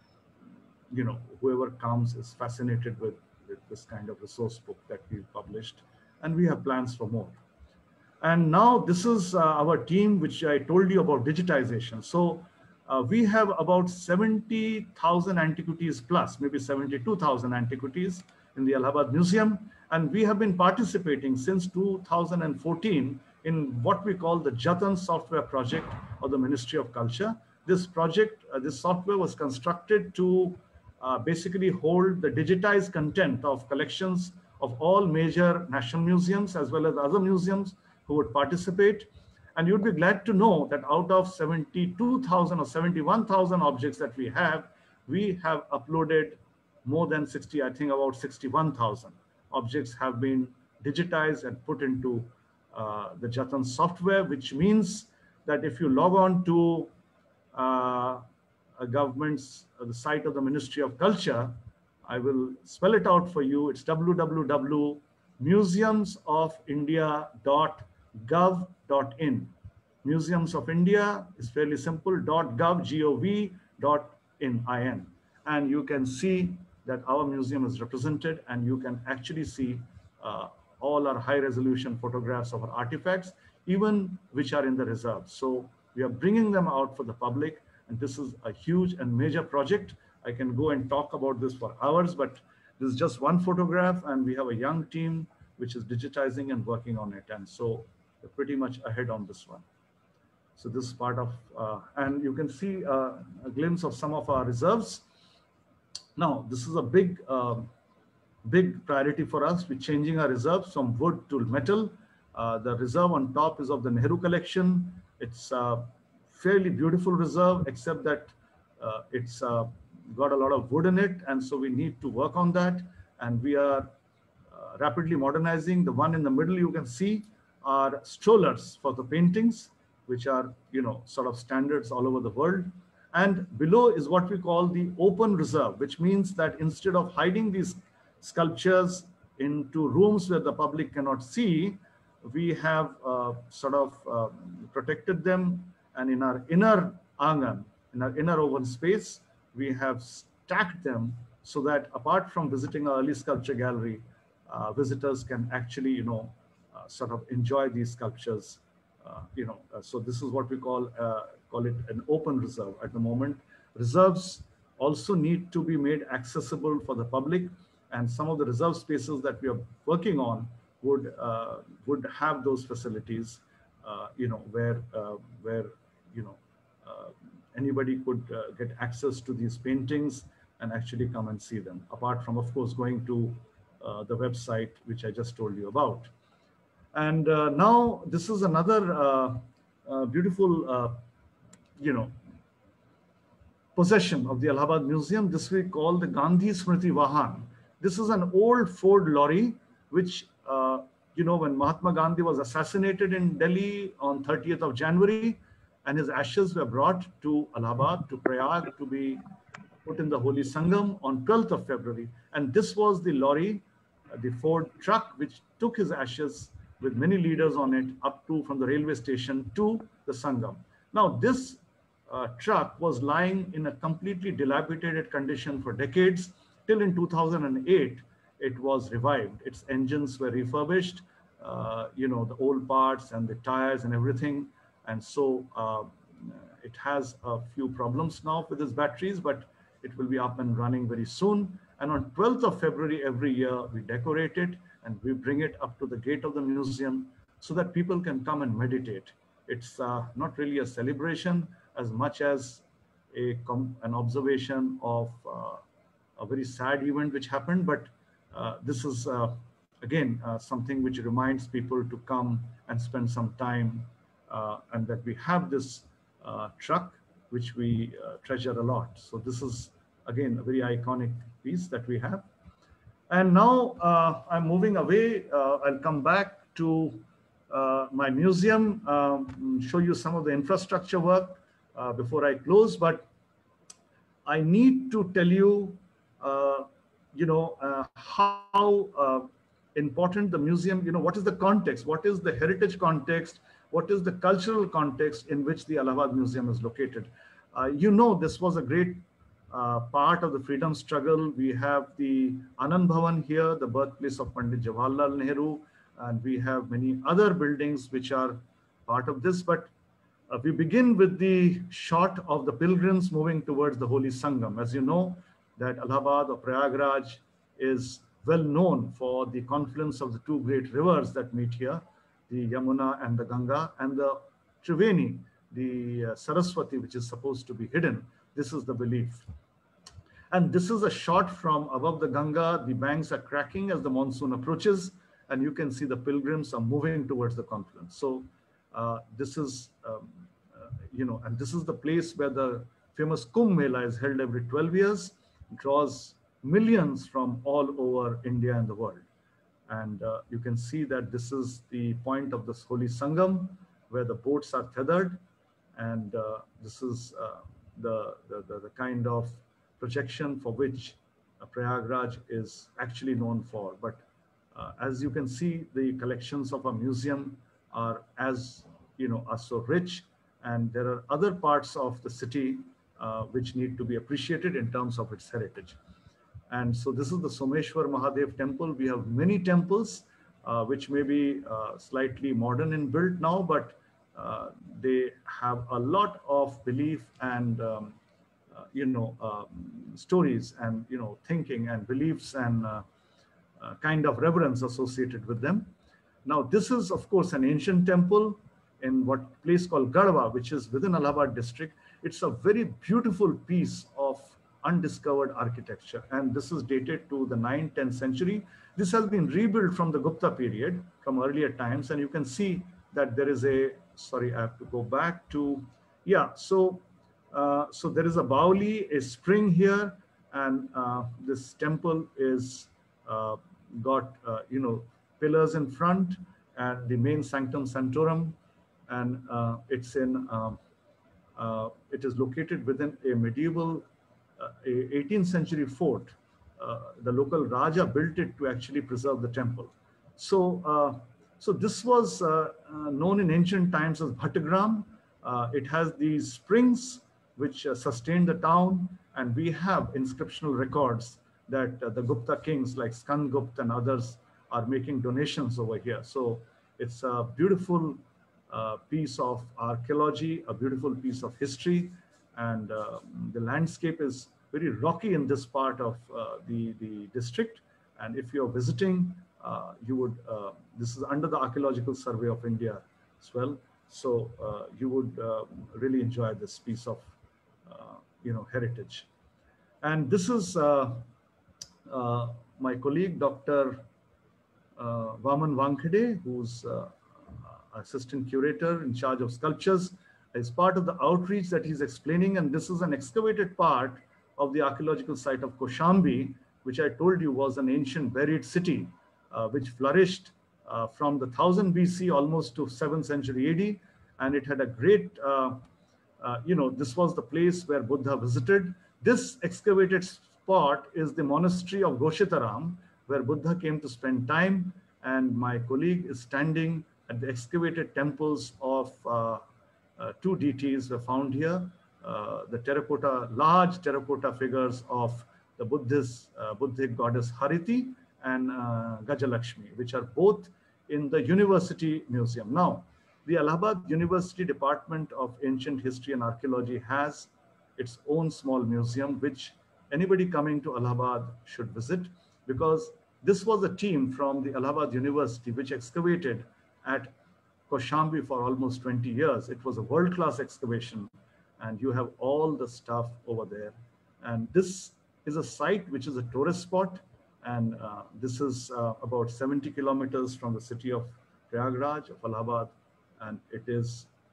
you know, whoever comes is fascinated with, with this kind of resource book that we've published, and we have plans for more. And now this is uh, our team, which I told you about digitization. So uh, we have about seventy thousand antiquities plus, maybe seventy-two thousand antiquities, in the Allahabad Museum. And we have been participating since two thousand fourteen in what we call the Jatan software project of the Ministry of Culture. This project, uh, this software was constructed to uh, basically hold the digitized content of collections of all major national museums as well as other museums who would participate. And you'd be glad to know that out of seventy-two thousand or seventy-one thousand objects that we have, we have uploaded more than sixty, I think about sixty-one thousand objects have been digitized and put into uh, the Jatan software, which means that if you log on to uh, a government's, uh, the site of the Ministry of Culture, I will spell it out for you. It's w w w dot museums of india dot gov dot in. Museums of India is fairly simple, .gov, G O V, dot in, I N. And you can see that our museum is represented, and you can actually see uh, all our high resolution photographs of our artifacts, even which are in the reserves. So we are bringing them out for the public, and this is a huge and major project. I can go and talk about this for hours, but this is just one photograph, and we have a young team which is digitizing and working on it. And so we're pretty much ahead on this one. So this is part of, uh, and you can see uh, a glimpse of some of our reserves. Now, this is a big, uh, big priority for us. We're changing our reserves from wood to metal. Uh, the reserve on top is of the Nehru collection. It's a fairly beautiful reserve, except that uh, it's uh, got a lot of wood in it. And so we need to work on that. And we are uh, rapidly modernizing. The one in the middle you can see are strollers for the paintings, which are, you know, sort of standards all over the world. And below is what we call the open reserve, which means that instead of hiding these sculptures into rooms where the public cannot see, we have uh, sort of uh, protected them. And in our inner angan, in our inner open space, we have stacked them so that apart from visiting our early sculpture gallery, uh, visitors can actually, you know, uh, sort of enjoy these sculptures. Uh, you know, uh, so this is what we call uh, call it an open reserve at the moment. Reserves also need to be made accessible for the public, and some of the reserve spaces that we are working on would uh, would have those facilities. Uh, you know, where uh, where you know uh, anybody could uh, get access to these paintings and actually come and see them. Apart from, of course, going to uh, the website which I just told you about. And uh, now this is another uh, uh, beautiful, uh, you know, possession of the Allahabad Museum. This we call the Gandhi Smriti Vahan. This is an old Ford lorry, which, uh, you know, when Mahatma Gandhi was assassinated in Delhi on thirtieth of January, and his ashes were brought to Allahabad, to Prayag, to be put in the Holy Sangam on twelfth of February. And this was the lorry, uh, the Ford truck, which took his ashes with many leaders on it up to from the railway station to the Sangam. Now, this uh, truck was lying in a completely dilapidated condition for decades. Till in two thousand eight, it was revived. Its engines were refurbished, uh, you know, the old parts and the tires and everything. And so uh, it has a few problems now with its batteries, but it will be up and running very soon. And on twelfth of February every year, we decorate it and we bring it up to the gate of the museum so that people can come and meditate. It's uh, not really a celebration as much as a an observation of uh, a very sad event which happened, but uh, this is uh, again uh, something which reminds people to come and spend some time, uh, and that we have this uh, truck which we uh, treasure a lot. So this is again a very iconic piece that we have. And now uh, I'm moving away. Uh, I'll come back to uh, my museum, um, show you some of the infrastructure work uh, before I close. But I need to tell you, uh, you know, uh, how uh, important the museum, you know, what is the context? What is the heritage context? What is the cultural context in which the Allahabad Museum is located? Uh, you know, this was a great Uh, part of the freedom struggle. We have the Anand Bhavan here, the birthplace of Pandit Jawaharlal Nehru, and we have many other buildings which are part of this. But uh, we begin with the shot of the pilgrims moving towards the Holy Sangam. As you know, that Allahabad or Prayagraj is well known for the confluence of the two great rivers that meet here, the Yamuna and the Ganga, and the Triveni, the uh, Saraswati, which is supposed to be hidden. This is the belief. And this is a shot from above the Ganga. The banks are cracking as the monsoon approaches, and you can see the pilgrims are moving towards the confluence. So uh, this is, um, uh, you know, and this is the place where the famous Kumbh Mela is held every twelve years, draws millions from all over India and the world. And uh, you can see that this is the point of this holy Sangam, where the boats are tethered. And uh, this is uh, the, the, the, the kind of projection for which uh, Prayagraj is actually known for. But uh, as you can see, the collections of a museum are as, you know, are so rich. And there are other parts of the city uh, which need to be appreciated in terms of its heritage. And so this is the Someshwar Mahadev temple. We have many temples uh, which may be uh, slightly modern in build now, but uh, they have a lot of belief and um, uh, you know um, stories and you know thinking and beliefs and uh, uh, kind of reverence associated with them. Now this is of course an ancient temple in what place called Garhwa, which is within Allahabad district. It's a very beautiful piece of undiscovered architecture, and this is dated to the ninth, tenth century. This has been rebuilt from the Gupta period, from earlier times, and you can see that there is a, sorry, I have to go back to, yeah, so uh, so there is a Bauli, a spring here, and uh, this temple is uh, got, uh, you know, pillars in front, and the main sanctum sanctorum, and uh, it's in, um, uh, it is located within a medieval Uh, a eighteenth century fort. Uh, the local Raja built it to actually preserve the temple. So, uh, so this was uh, uh, known in ancient times as Bhattagram. Uh, it has these springs which uh, sustain the town, and we have inscriptional records that uh, the Gupta kings like Skandgupta and others are making donations over here. So it's a beautiful uh, piece of archaeology, a beautiful piece of history. And uh, the landscape is very rocky in this part of uh, the, the district. And if you're visiting, uh, you would, uh, this is under the Archaeological Survey of India as well. So uh, you would uh, really enjoy this piece of, uh, you know, heritage. And this is uh, uh, my colleague, Doctor Uh, Vaman Wankhede, who's uh, assistant curator in charge of sculptures, as part of the outreach that he's explaining. And this is an excavated part of the archaeological site of Kaushambi, which I told you was an ancient buried city, uh, which flourished uh, from the one thousand B C almost to seventh century A D. And it had a great, uh, uh, you know, this was the place where Buddha visited. This excavated spot is the monastery of Goshitaram, where Buddha came to spend time. And my colleague is standing at the excavated temples of uh, Uh, two deities were found here, uh, the terracotta, large terracotta figures of the Buddhist, uh, Buddhic goddess Hariti and uh, Gajalakshmi, which are both in the University Museum. Now, the Allahabad University Department of Ancient History and Archaeology has its own small museum, which anybody coming to Allahabad should visit, because this was a team from the Allahabad University which excavated at Kaushambi for almost twenty years. It was a world-class excavation, and you have all the stuff over there. And this is a site which is a tourist spot, and uh, this is uh, about seventy kilometers from the city of Prayagraj, of Allahabad, and it is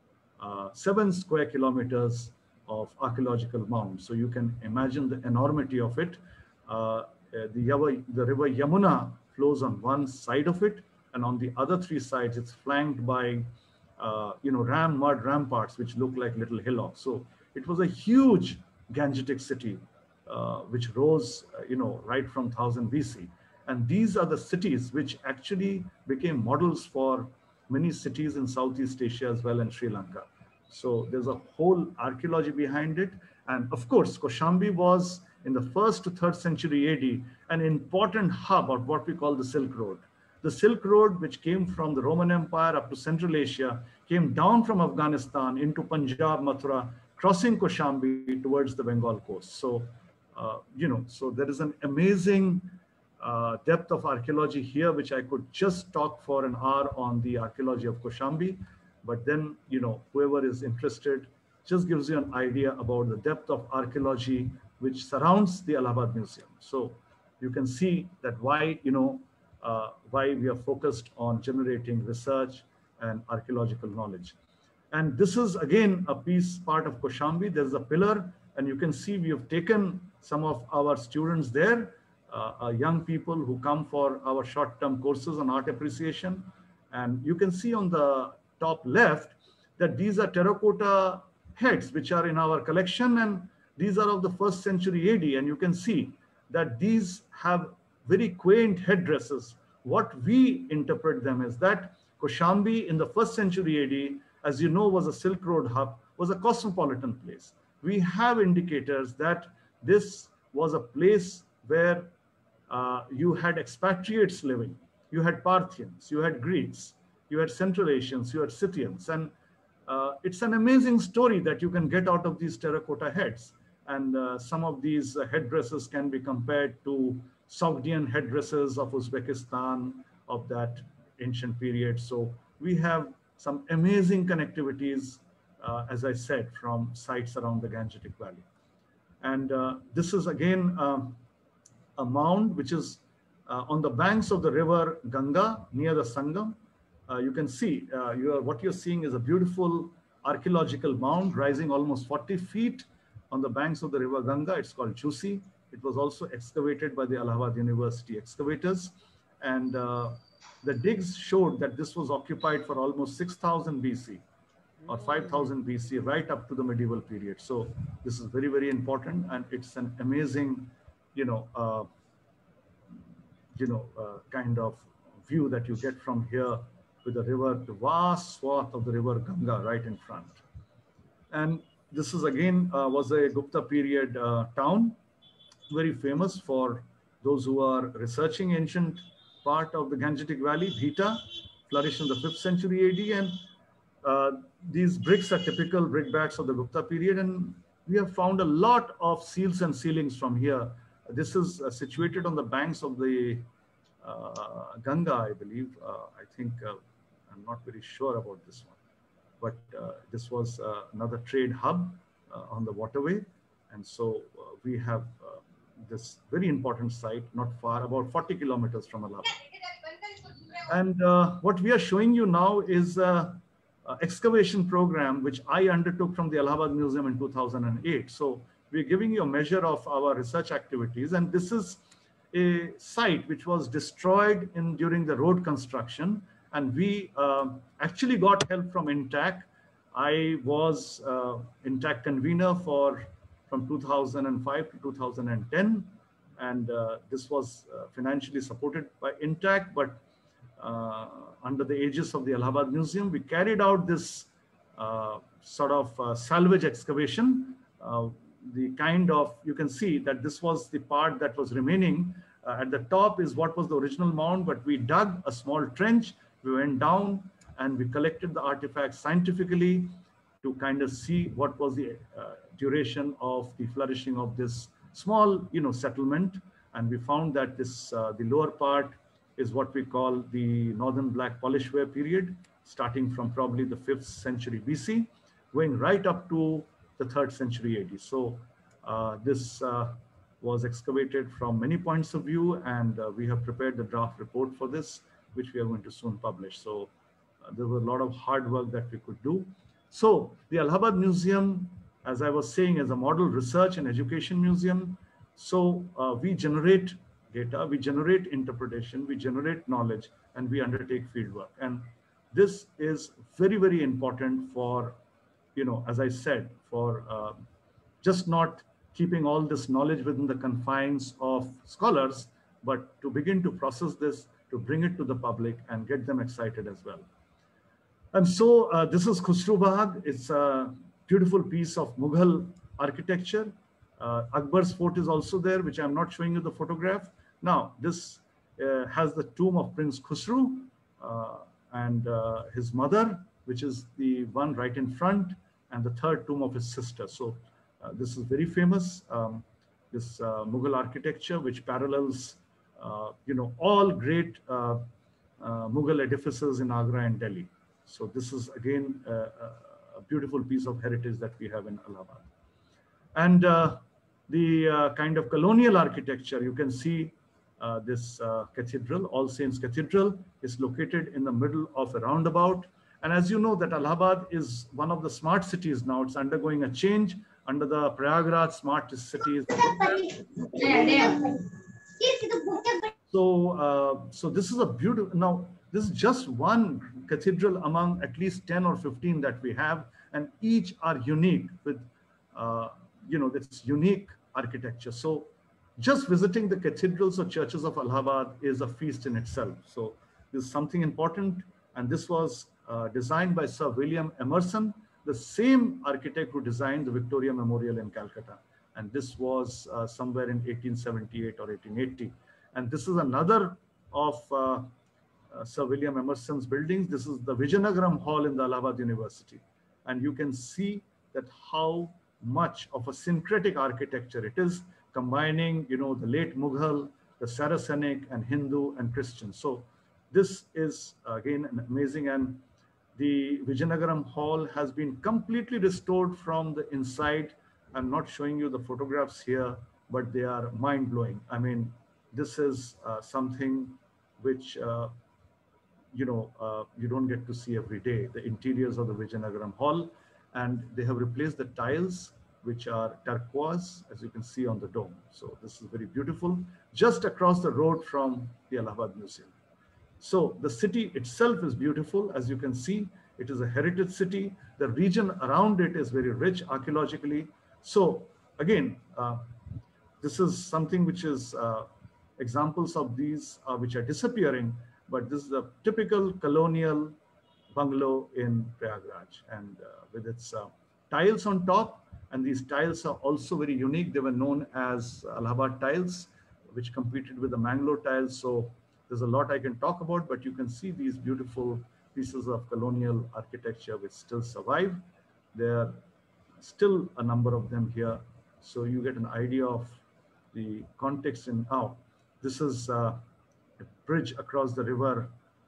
uh, seven square kilometers of archaeological mound. So you can imagine the enormity of it. Uh, the, Yava, the river Yamuna flows on one side of it, and on the other three sides, it's flanked by, uh, you know, ram mud ramparts, which look like little hillocks. So it was a huge Gangetic city, uh, which rose, uh, you know, right from one thousand B C. And these are the cities which actually became models for many cities in Southeast Asia as well and Sri Lanka. So there's a whole archaeology behind it. And of course, Kaushambi was in the first to third century A D, an important hub of what we call the Silk Road. The Silk Road, which came from the Roman Empire up to Central Asia, came down from Afghanistan into Punjab, Mathura, crossing Kaushambi towards the Bengal coast. So, uh, you know, so there is an amazing uh, depth of archaeology here, which I could just talk for an hour on the archaeology of Kaushambi. But then, you know, whoever is interested just gives you an idea about the depth of archaeology which surrounds the Allahabad Museum. So you can see that why, you know, uh, why we are focused on generating research and archaeological knowledge. And this is again a piece part of Kaushambi. There's a pillar, and you can see we have taken some of our students there, uh, uh, young people who come for our short-term courses on art appreciation. And you can see on the top left that these are terracotta heads which are in our collection, and these are of the first century A D. And you can see that these have very quaint headdresses. What we interpret them is that Kaushambi in the first century A D, as you know, was a Silk Road hub, was a cosmopolitan place. We have indicators that this was a place where uh, you had expatriates living, you had Parthians, you had Greeks, you had Central Asians, you had Scythians. And uh, it's an amazing story that you can get out of these terracotta heads. And uh, some of these uh, headdresses can be compared to Sogdian headdresses of Uzbekistan of that ancient period. So we have some amazing connectivities, uh, as I said, from sites around the Gangetic Valley. And uh, this is again uh, a mound which is uh, on the banks of the river Ganga near the Sangam. Uh, you can see uh, you are, what you're seeing is a beautiful archaeological mound rising almost forty feet on the banks of the river Ganga. It's called Jusi. It was also excavated by the Allahabad University excavators. And uh, the digs showed that this was occupied for almost six thousand B C or five thousand B C, right up to the medieval period. So this is very, very important. And it's an amazing, you know, uh, you know, uh, kind of view that you get from here with the river, the vast swath of the river Ganga right in front. And this is again, uh, was a Gupta period uh, town, very famous for those who are researching ancient part of the Gangetic Valley. Bhita flourished in the fifth century A D, and uh, these bricks are typical brickbats of the Gupta period, and we have found a lot of seals and ceilings from here. This is uh, situated on the banks of the uh, Ganga, I believe. Uh, I think, uh, I'm not very sure about this one, but uh, this was uh, another trade hub uh, on the waterway. And so uh, we have uh, this very important site, not far, about forty kilometers from Allahabad. And uh, what we are showing you now is uh, uh, excavation program, which I undertook from the Allahabad Museum in two thousand eight. So we're giving you a measure of our research activities. And this is a site which was destroyed in during the road construction. And we uh, actually got help from INTAC. I was uh, INTAC convener for from two thousand five to two thousand ten. And uh, this was uh, financially supported by INTAC, but uh, under the aegis of the Allahabad Museum, we carried out this uh, sort of uh, salvage excavation. Uh, the kind of, you can see that this was the part that was remaining. Uh, at the top is what was the original mound, but we dug a small trench, we went down and we collected the artifacts scientifically to kind of see what was the uh, duration of the flourishing of this small, you know, settlement. And we found that this, uh, the lower part is what we call the Northern Black Polishware period, starting from probably the fifth century B C, going right up to the third century A D. So uh, this uh, was excavated from many points of view, and uh, we have prepared the draft report for this, which we are going to soon publish. So uh, there was a lot of hard work that we could do. So the Allahabad Museum, as I was saying, is a model research and education museum. So uh, we generate data, we generate interpretation, we generate knowledge, and we undertake field work. And this is very, very important for, you know, as I said, for uh, just not keeping all this knowledge within the confines of scholars, but to begin to process this, to bring it to the public and get them excited as well. And so uh, this is Khusru Bagh. It's a beautiful piece of Mughal architecture. Uh, Akbar's fort is also there, which I'm not showing you the photograph. Now, this uh, has the tomb of Prince Khusru uh, and uh, his mother, which is the one right in front, and the third tomb of his sister. So uh, this is very famous, um, this uh, Mughal architecture, which parallels uh, you know, all great uh, uh, Mughal edifices in Agra and Delhi. So this is again uh, a beautiful piece of heritage that we have in Allahabad. And uh, the uh, kind of colonial architecture, you can see uh, this uh, cathedral, All Saints Cathedral, is located in the middle of a roundabout. And as you know, that Allahabad is one of the smart cities now. It's undergoing a change under the Prayagraj Smart Cities. So, uh, so this is a beautiful, now this is just one cathedral among at least ten or fifteen that we have, and each are unique with, uh, you know, this unique architecture. So just visiting the cathedrals or churches of Allahabad is a feast in itself. So this is something important. And this was uh, designed by Sir William Emerson, the same architect who designed the Victoria Memorial in Calcutta. And this was uh, somewhere in eighteen seventy-eight or eighteen eighty. And this is another of uh, uh, Sir William Emerson's buildings. This is the Vijayanagaram Hall in the Allahabad University. And you can see that how much of a syncretic architecture it is, combining, you know, the late Mughal, the Saracenic, and Hindu and Christian. So this is again an amazing, and the Vijayanagaram Hall has been completely restored from the inside. I'm not showing you the photographs here, but they are mind-blowing. I mean, this is uh, something which, uh, you know, uh, you don't get to see every day, the interiors of the Vijayanagaram Hall. And they have replaced the tiles, which are turquoise, as you can see on the dome. So this is very beautiful, just across the road from the Allahabad Museum. So the city itself is beautiful. As you can see, it is a heritage city. The region around it is very rich archaeologically. So again, uh, this is something which is uh, examples of these uh, which are disappearing, but this is a typical colonial bungalow in Prayagraj, and uh, with its uh, tiles on top. And these tiles are also very unique. They were known as Allahabad tiles, which competed with the Mangalore tiles. So there's a lot I can talk about, but you can see these beautiful pieces of colonial architecture which still survive. There are still a number of them here. So you get an idea of the context in how. This is uh, a bridge across the river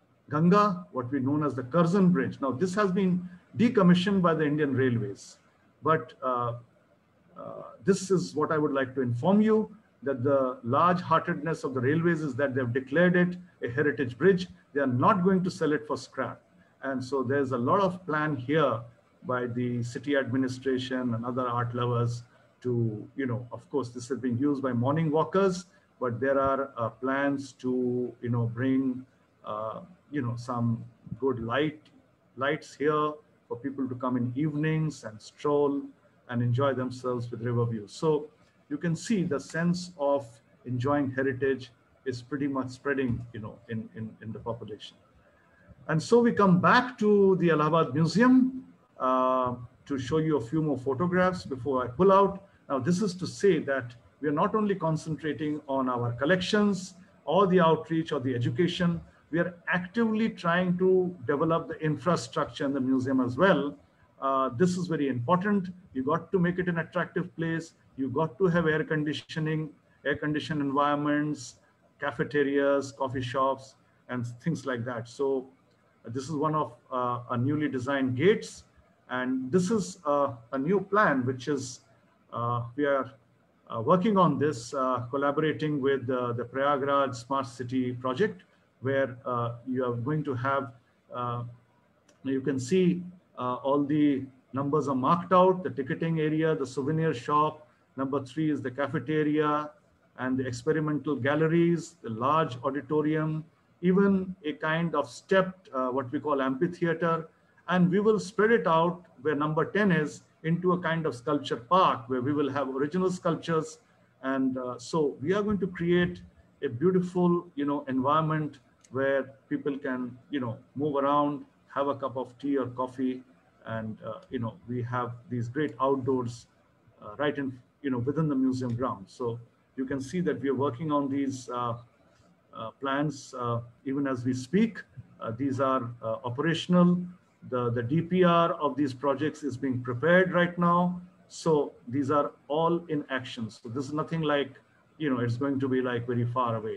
Ganga, what we know as the Curzon Bridge. Now this has been decommissioned by the Indian Railways, but uh, uh, this is what I would like to inform you, that the large-heartedness of the railways is that they've declared it a heritage bridge. They are not going to sell it for scrap. And so there's a lot of plan here by the city administration and other art lovers to, you know, of course, this is being used by morning walkers, but there are uh, plans to, you know, bring, uh, you know, some good light lights here for people to come in evenings and stroll and enjoy themselves with river views. So you can see the sense of enjoying heritage is pretty much spreading, you know, in, in, in the population. And so we come back to the Allahabad Museum uh, to show you a few more photographs before I pull out. Now, this is to say that we are not only concentrating on our collections or the outreach or the education, we are actively trying to develop the infrastructure in the museum as well. Uh, this is very important. You got to make it an attractive place. You got to have air conditioning, air-conditioned environments, cafeterias, coffee shops, and things like that. So uh, this is one of uh, our newly designed gates. And this is uh, a new plan, which is, uh, we are uh, working on this, uh, collaborating with uh, the Prayagraj Smart City project, where uh, you are going to have, uh, you can see uh, all the numbers are marked out, the ticketing area, the souvenir shop. Number three is the cafeteria and the experimental galleries, the large auditorium, even a kind of stepped, uh, what we call amphitheater. And we will spread it out where number ten is into a kind of sculpture park where we will have original sculptures. And uh, so we are going to create a beautiful, you know, environment where people can, you know, move around, have a cup of tea or coffee. And, uh, you know, we have these great outdoors uh, right in, you know, within the museum grounds. So you can see that we are working on these uh, uh, plans uh, even as we speak. Uh, these are uh, operational. The, the D P R of these projects is being prepared right now. So these are all in action. So this is nothing like, you know, it's going to be like very far away.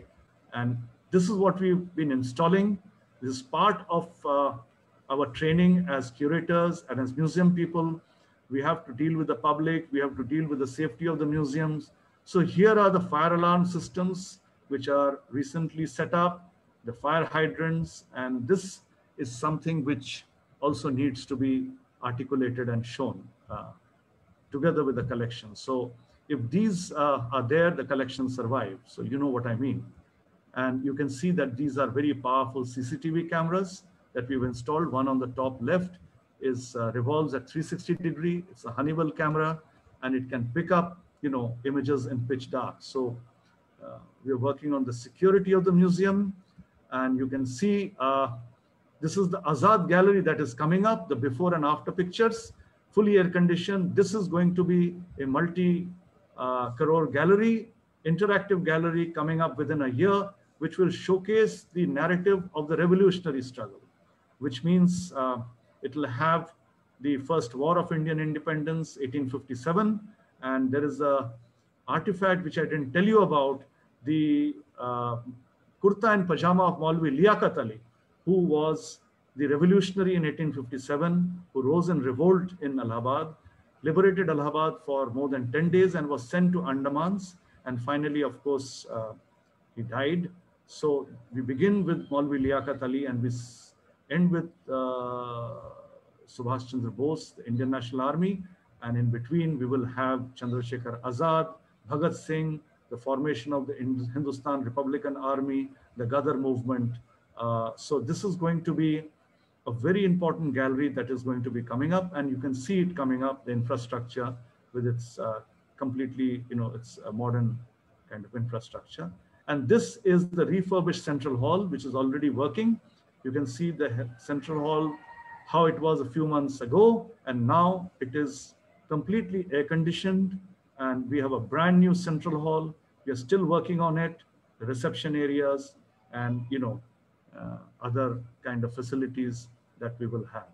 And this is what we've been installing. This is part of uh, our training as curators and as museum people. We have to deal with the public. We have to deal with the safety of the museums. So here are the fire alarm systems, which are recently set up, the fire hydrants, and this is something which also needs to be articulated and shown uh, together with the collection. So if these uh, are there, the collection survives. So you know what I mean. And you can see that these are very powerful C C T V cameras that we've installed. One on the top left is uh, revolves at three sixty degree. It's a Honeywell camera, and it can pick up, you know, images in pitch dark. So uh, we're working on the security of the museum, and you can see uh, this is the Azad Gallery that is coming up, the before and after pictures, fully air conditioned. This is going to be a multi uh, crore gallery, interactive gallery coming up within a year, which will showcase the narrative of the revolutionary struggle, which means uh, it will have the first war of Indian independence, eighteen fifty-seven. And there is a artifact which I didn't tell you about, the uh, kurta and pajama of Maulvi Liaquat Ali, who was the revolutionary in eighteen fifty-seven, who rose in revolt in Allahabad, liberated Allahabad for more than ten days and was sent to Andamans. And finally, of course, uh, he died. So we begin with Maulvi Liaquat Ali and we end with uh, Subhash Chandra Bose, the Indian National Army. And in between, we will have Chandrasekhar Azad, Bhagat Singh, the formation of the Hindustan Republican Army, the Ghadar movement. Uh, so this is going to be a very important gallery that is going to be coming up, and you can see it coming up, the infrastructure with its uh, completely, you know, it's a modern kind of infrastructure. And this is the refurbished Central Hall, which is already working. You can see the Central Hall, how it was a few months ago, and now it is completely air conditioned, and we have a brand new Central Hall. We are still working on it, the reception areas, and, you know, uh, other kind of facilities that we will have.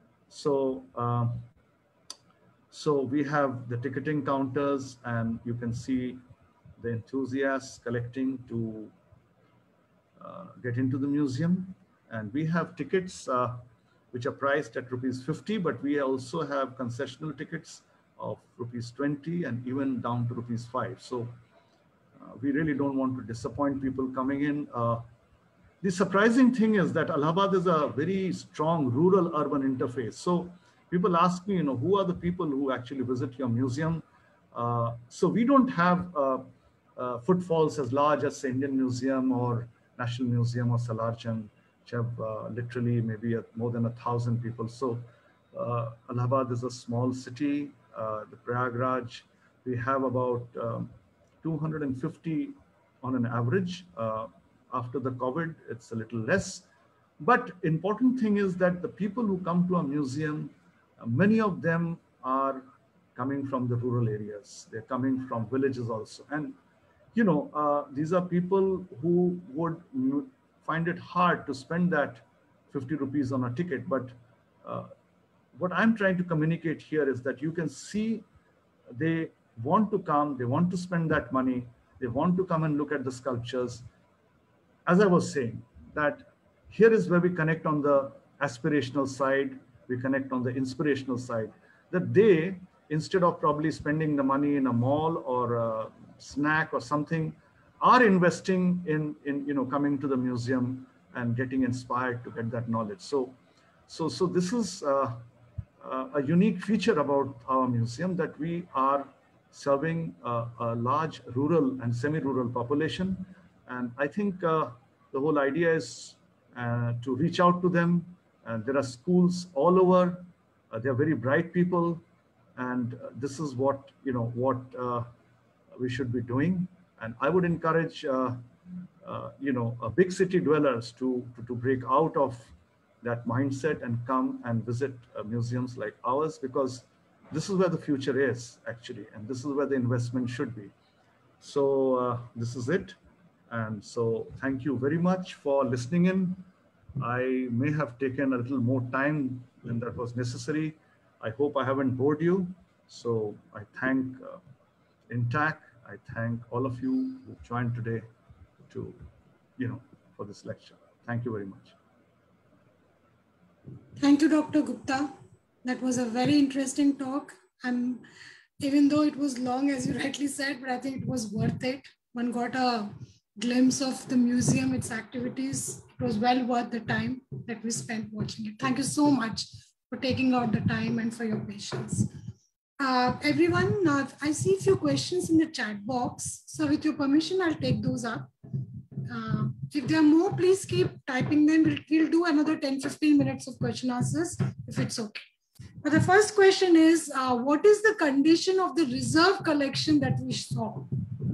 So, uh, so we have the ticketing counters, and you can see the enthusiasts collecting to uh, get into the museum. And we have tickets uh, which are priced at rupees fifty, but we also have concessional tickets of rupees twenty and even down to rupees five. So uh, we really don't want to disappoint people coming in. Uh, the surprising thing is that Allahabad is a very strong rural urban interface. So people ask me, you know, who are the people who actually visit your museum? Uh, so we don't have uh, uh, footfalls as large as, say, Indian Museum or National Museum or Salarjung, which have uh, literally maybe a, more than a thousand people. So uh, Allahabad is a small city. Uh, the Prayagraj, we have about um, two hundred fifty on an average. Uh, after the COVID, it's a little less. But important thing is that the people who come to a museum, uh, many of them are coming from the rural areas. They're coming from villages also. And, you know, uh, these are people who would find it hard to spend that fifty rupees on a ticket. But uh, what I'm trying to communicate here is that you can see they want to come, they want to spend that money, they want to come and look at the sculptures. As I was saying, that here is where we connect on the aspirational side, we connect on the inspirational side, that they, instead of probably spending the money in a mall or a snack or something, are investing in, in you know, coming to the museum and getting inspired to get that knowledge. So, so, so this is uh, uh, a unique feature about our museum, that we are serving uh, a large rural and semi-rural population. And I think uh, the whole idea is uh, to reach out to them. And there are schools all over. Uh, they're very bright people. And uh, this is what, you know, what uh, we should be doing. And I would encourage, uh, uh, you know, uh, big city dwellers to, to, to break out of that mindset and come and visit uh, museums like ours, because this is where the future is, actually. And this is where the investment should be. So uh, this is it. And so thank you very much for listening in. I may have taken a little more time than that was necessary. I hope I haven't bored you. So I thank uh, Intac. I thank all of you who joined today to you know, for this lecture. Thank you very much. Thank you, Doctor Gupta. That was a very interesting talk. And even though it was long, as you rightly said, but I think it was worth it. One got a glimpse of the museum, its activities. It was well worth the time that we spent watching it. Thank you so much for taking out the time and for your patience. Uh, everyone, uh, I see a few questions in the chat box. So with your permission, I'll take those up. Uh, if there are more, please keep typing them. We'll, we'll do another ten, fifteen minutes of question answers if it's okay. But the first question is, uh, what is the condition of the reserve collection that we saw?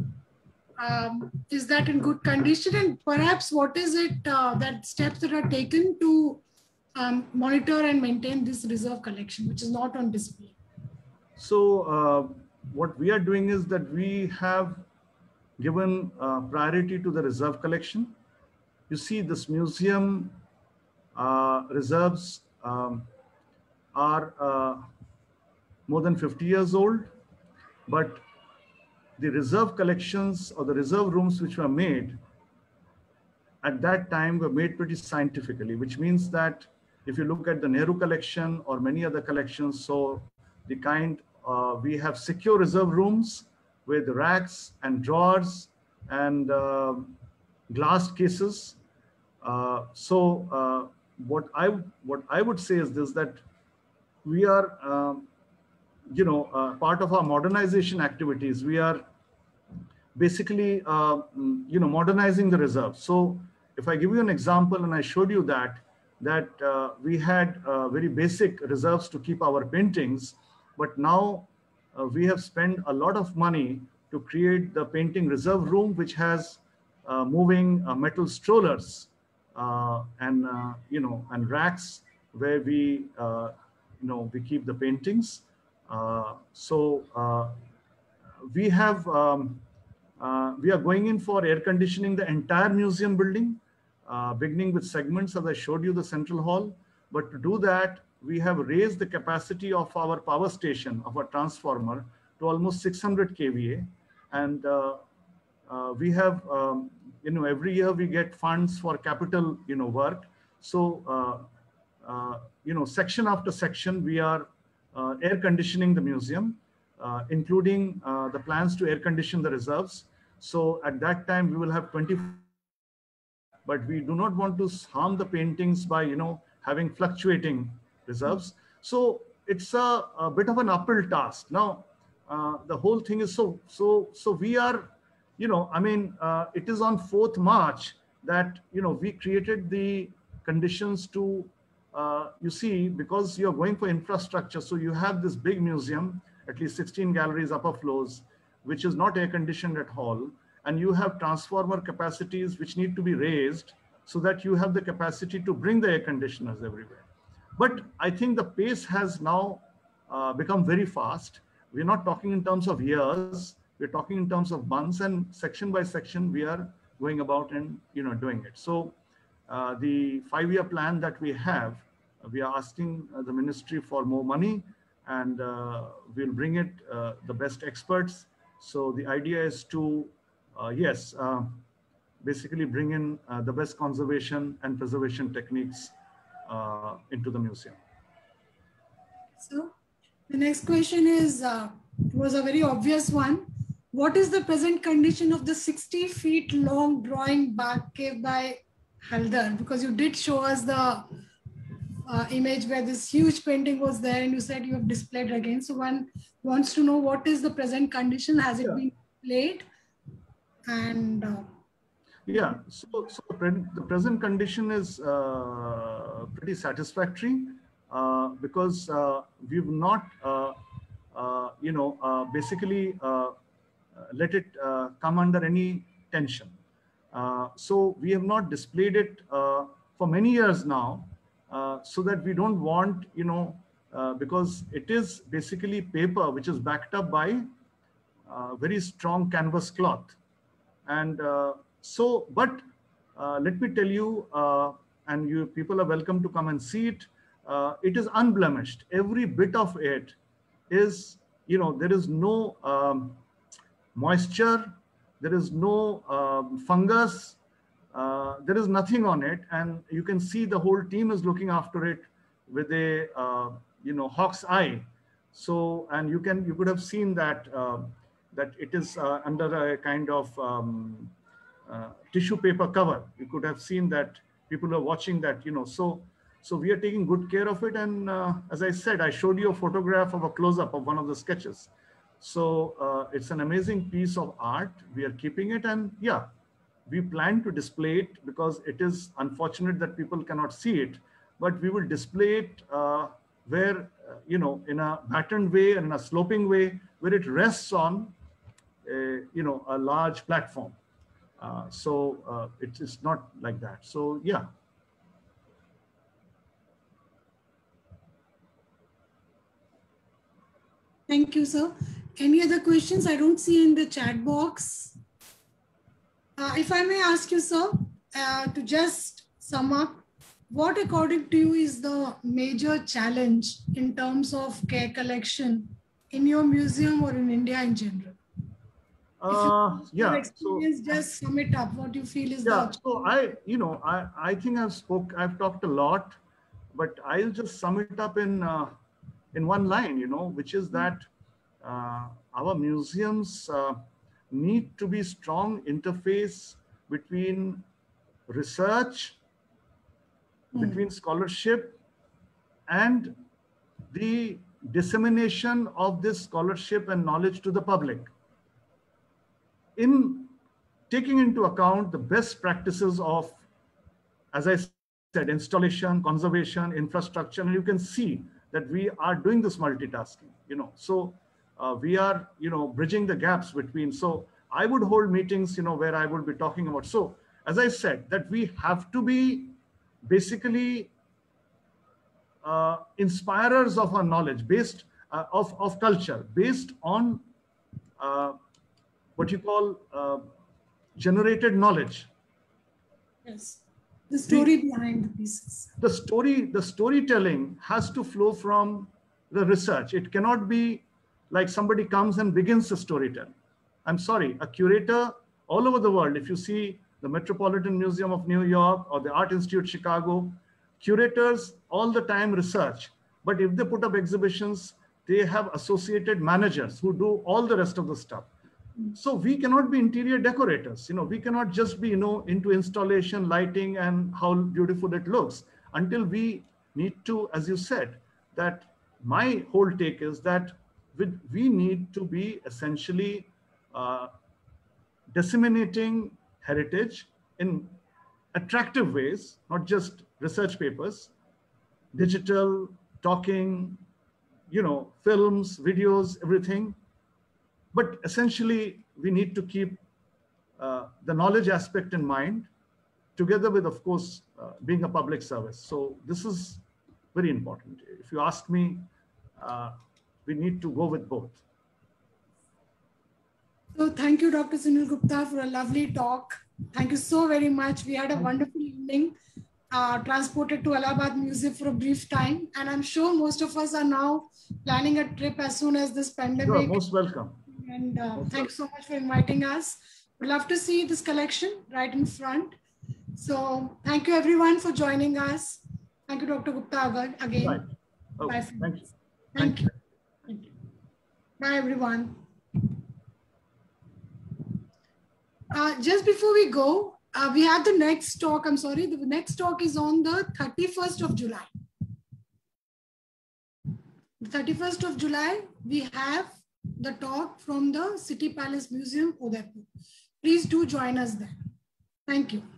Um, is that in good condition? And perhaps what is it uh, that steps that are taken to um, monitor and maintain this reserve collection, which is not on display? So uh, what we are doing is that we have given uh, priority to the reserve collection. You see, this museum uh, reserves um, are uh, more than fifty years old, but the reserve collections or the reserve rooms which were made at that time were made pretty scientifically, which means that if you look at the Nehru collection or many other collections, so the kind uh, we have secure reserve rooms with racks and drawers and uh, glass cases. Uh, so uh, what I what I would say is this, that we are, um, you know, uh, part of our modernization activities. We are basically, uh, you know, modernizing the reserve. So if I give you an example, and I showed you that that uh, we had uh, very basic reserves to keep our paintings, but now uh, we have spent a lot of money to create the painting reserve room, which has uh, moving uh, metal strollers uh, and uh, you know and racks where we uh, you know we keep the paintings. Uh, so uh, we have um, uh, we are going in for air conditioning the entire museum building, uh, beginning with segments as I showed you the central hall. But to do that, we have raised the capacity of our power station, of our transformer, to almost six hundred K V A. And uh, uh, we have, um, you know, every year we get funds for capital, you know, work. So, uh, uh, you know, section after section, we are uh, air conditioning the museum, uh, including uh, the plans to air condition the reserves. So at that time, we will have twenty, but we do not want to harm the paintings by, you know, having fluctuating reserves. So it's a, a bit of an uphill task. Now, uh, the whole thing is so, so, so we are, you know, I mean, uh, it is on fourth March that, you know, we created the conditions to, uh, you see, because you're going for infrastructure. So you have this big museum, at least sixteen galleries, upper floors, which is not air conditioned at all. And you have transformer capacities which need to be raised so that you have the capacity to bring the air conditioners everywhere. But I think the pace has now uh, become very fast. We're not talking in terms of years, we're talking in terms of months, and section by section, we are going about and, you know, doing it. So uh, the five-year plan that we have, we are asking uh, the ministry for more money, and uh, we'll bring it uh, the best experts. So the idea is to, uh, yes, uh, basically bring in uh, the best conservation and preservation techniques uh, into the museum. So the next question is, uh, was a very obvious one. What is the present condition of the sixty feet long drawing back cave by Haldar? Because you did show us the uh, image where this huge painting was there, and you said you have displayed again. So one wants to know, what is the present condition? Has it yeah. been played? And uh, yeah, so, so the present condition is uh, pretty satisfactory uh, because uh, we've not, uh, uh, you know, uh, basically uh, let it uh, come under any tension. Uh, so we have not displayed it uh, for many years now, uh, so that we don't want, you know, uh, because it is basically paper which is backed up by uh, very strong canvas cloth. And uh, so, but uh, let me tell you, uh, and you people are welcome to come and see it. Uh, it is unblemished. Every bit of it is, you know, there is no um, moisture, there is no um, fungus, uh, there is nothing on it, and you can see the whole team is looking after it with a uh, you know hawk's eye. So, and you can you could have seen that uh, that it is uh, under a kind of um, uh, tissue paper cover. You could have seen that people are watching that, you know. So, so we are taking good care of it. And uh, as I said, I showed you a photograph of a close-up of one of the sketches. So uh, it's an amazing piece of art. We are keeping it, and yeah, we plan to display it because it is unfortunate that people cannot see it, but we will display it uh, where, uh, you know, in a patterned way and in a sloping way, where it rests on, a, you know, a large platform. Uh, so uh, it is not like that. So yeah. Thank you, sir. Any other questions? I don't see in the chat box. Uh, if I may ask you, sir, uh, to just sum up, what according to you is the major challenge in terms of care collection in your museum or in India in general? Uh, yeah. Experience, so, just sum it up. What you feel is yeah. the So I, you know, I, I think I've spoke, I've talked a lot, but I'll just sum it up in uh, in one line, you know, which is that uh, our museums uh, need to be strong interface between research, mm. between scholarship, and the dissemination of this scholarship and knowledge to the public, in taking into account the best practices of, as I said, installation, conservation, infrastructure. And you can see that we are doing this multitasking, you know. So uh, we are, you know, bridging the gaps between. So I would hold meetings, you know, where I would be talking about. So as I said, that we have to be basically uh, inspirers of our knowledge, based uh, of, of culture, based on uh, what you call uh, generated knowledge. Yes, the story the, behind the pieces. The story, the storytelling has to flow from the research. It cannot be like somebody comes and begins the storytelling. I'm sorry, a curator all over the world, if you see the Metropolitan Museum of New York or the Art Institute Chicago, curators all the time research. But if they put up exhibitions, they have associated managers who do all the rest of the stuff. So we cannot be interior decorators. You know, we cannot just be, you know, into installation, lighting, and how beautiful it looks, until we need to, as you said, that my whole take is that we need to be essentially uh, disseminating heritage in attractive ways, not just research papers, digital, talking, you know, films, videos, everything. But essentially, we need to keep uh, the knowledge aspect in mind, together with, of course, uh, being a public service. So this is very important. If you ask me, uh, we need to go with both. So thank you, Doctor Sunil Gupta, for a lovely talk. Thank you so very much. We had a wonderful evening, uh, transported to Allahabad Museum for a brief time. And I'm sure most of us are now planning a trip as soon as this pandemic. You are most welcome. And uh, thanks so much for inviting us. We'd love to see this collection right in front. So thank you everyone for joining us. Thank you, Doctor Gupta, again. Right. Oh, Bye. Thank you. Thank, thank you. you. Thank you. Bye, everyone. Uh, just before we go, uh, we have the next talk. I'm sorry, the next talk is on the thirty-first of July. The thirty-first of July, we have the talk from the City Palace Museum, Udaipur. Please do join us there. Thank you.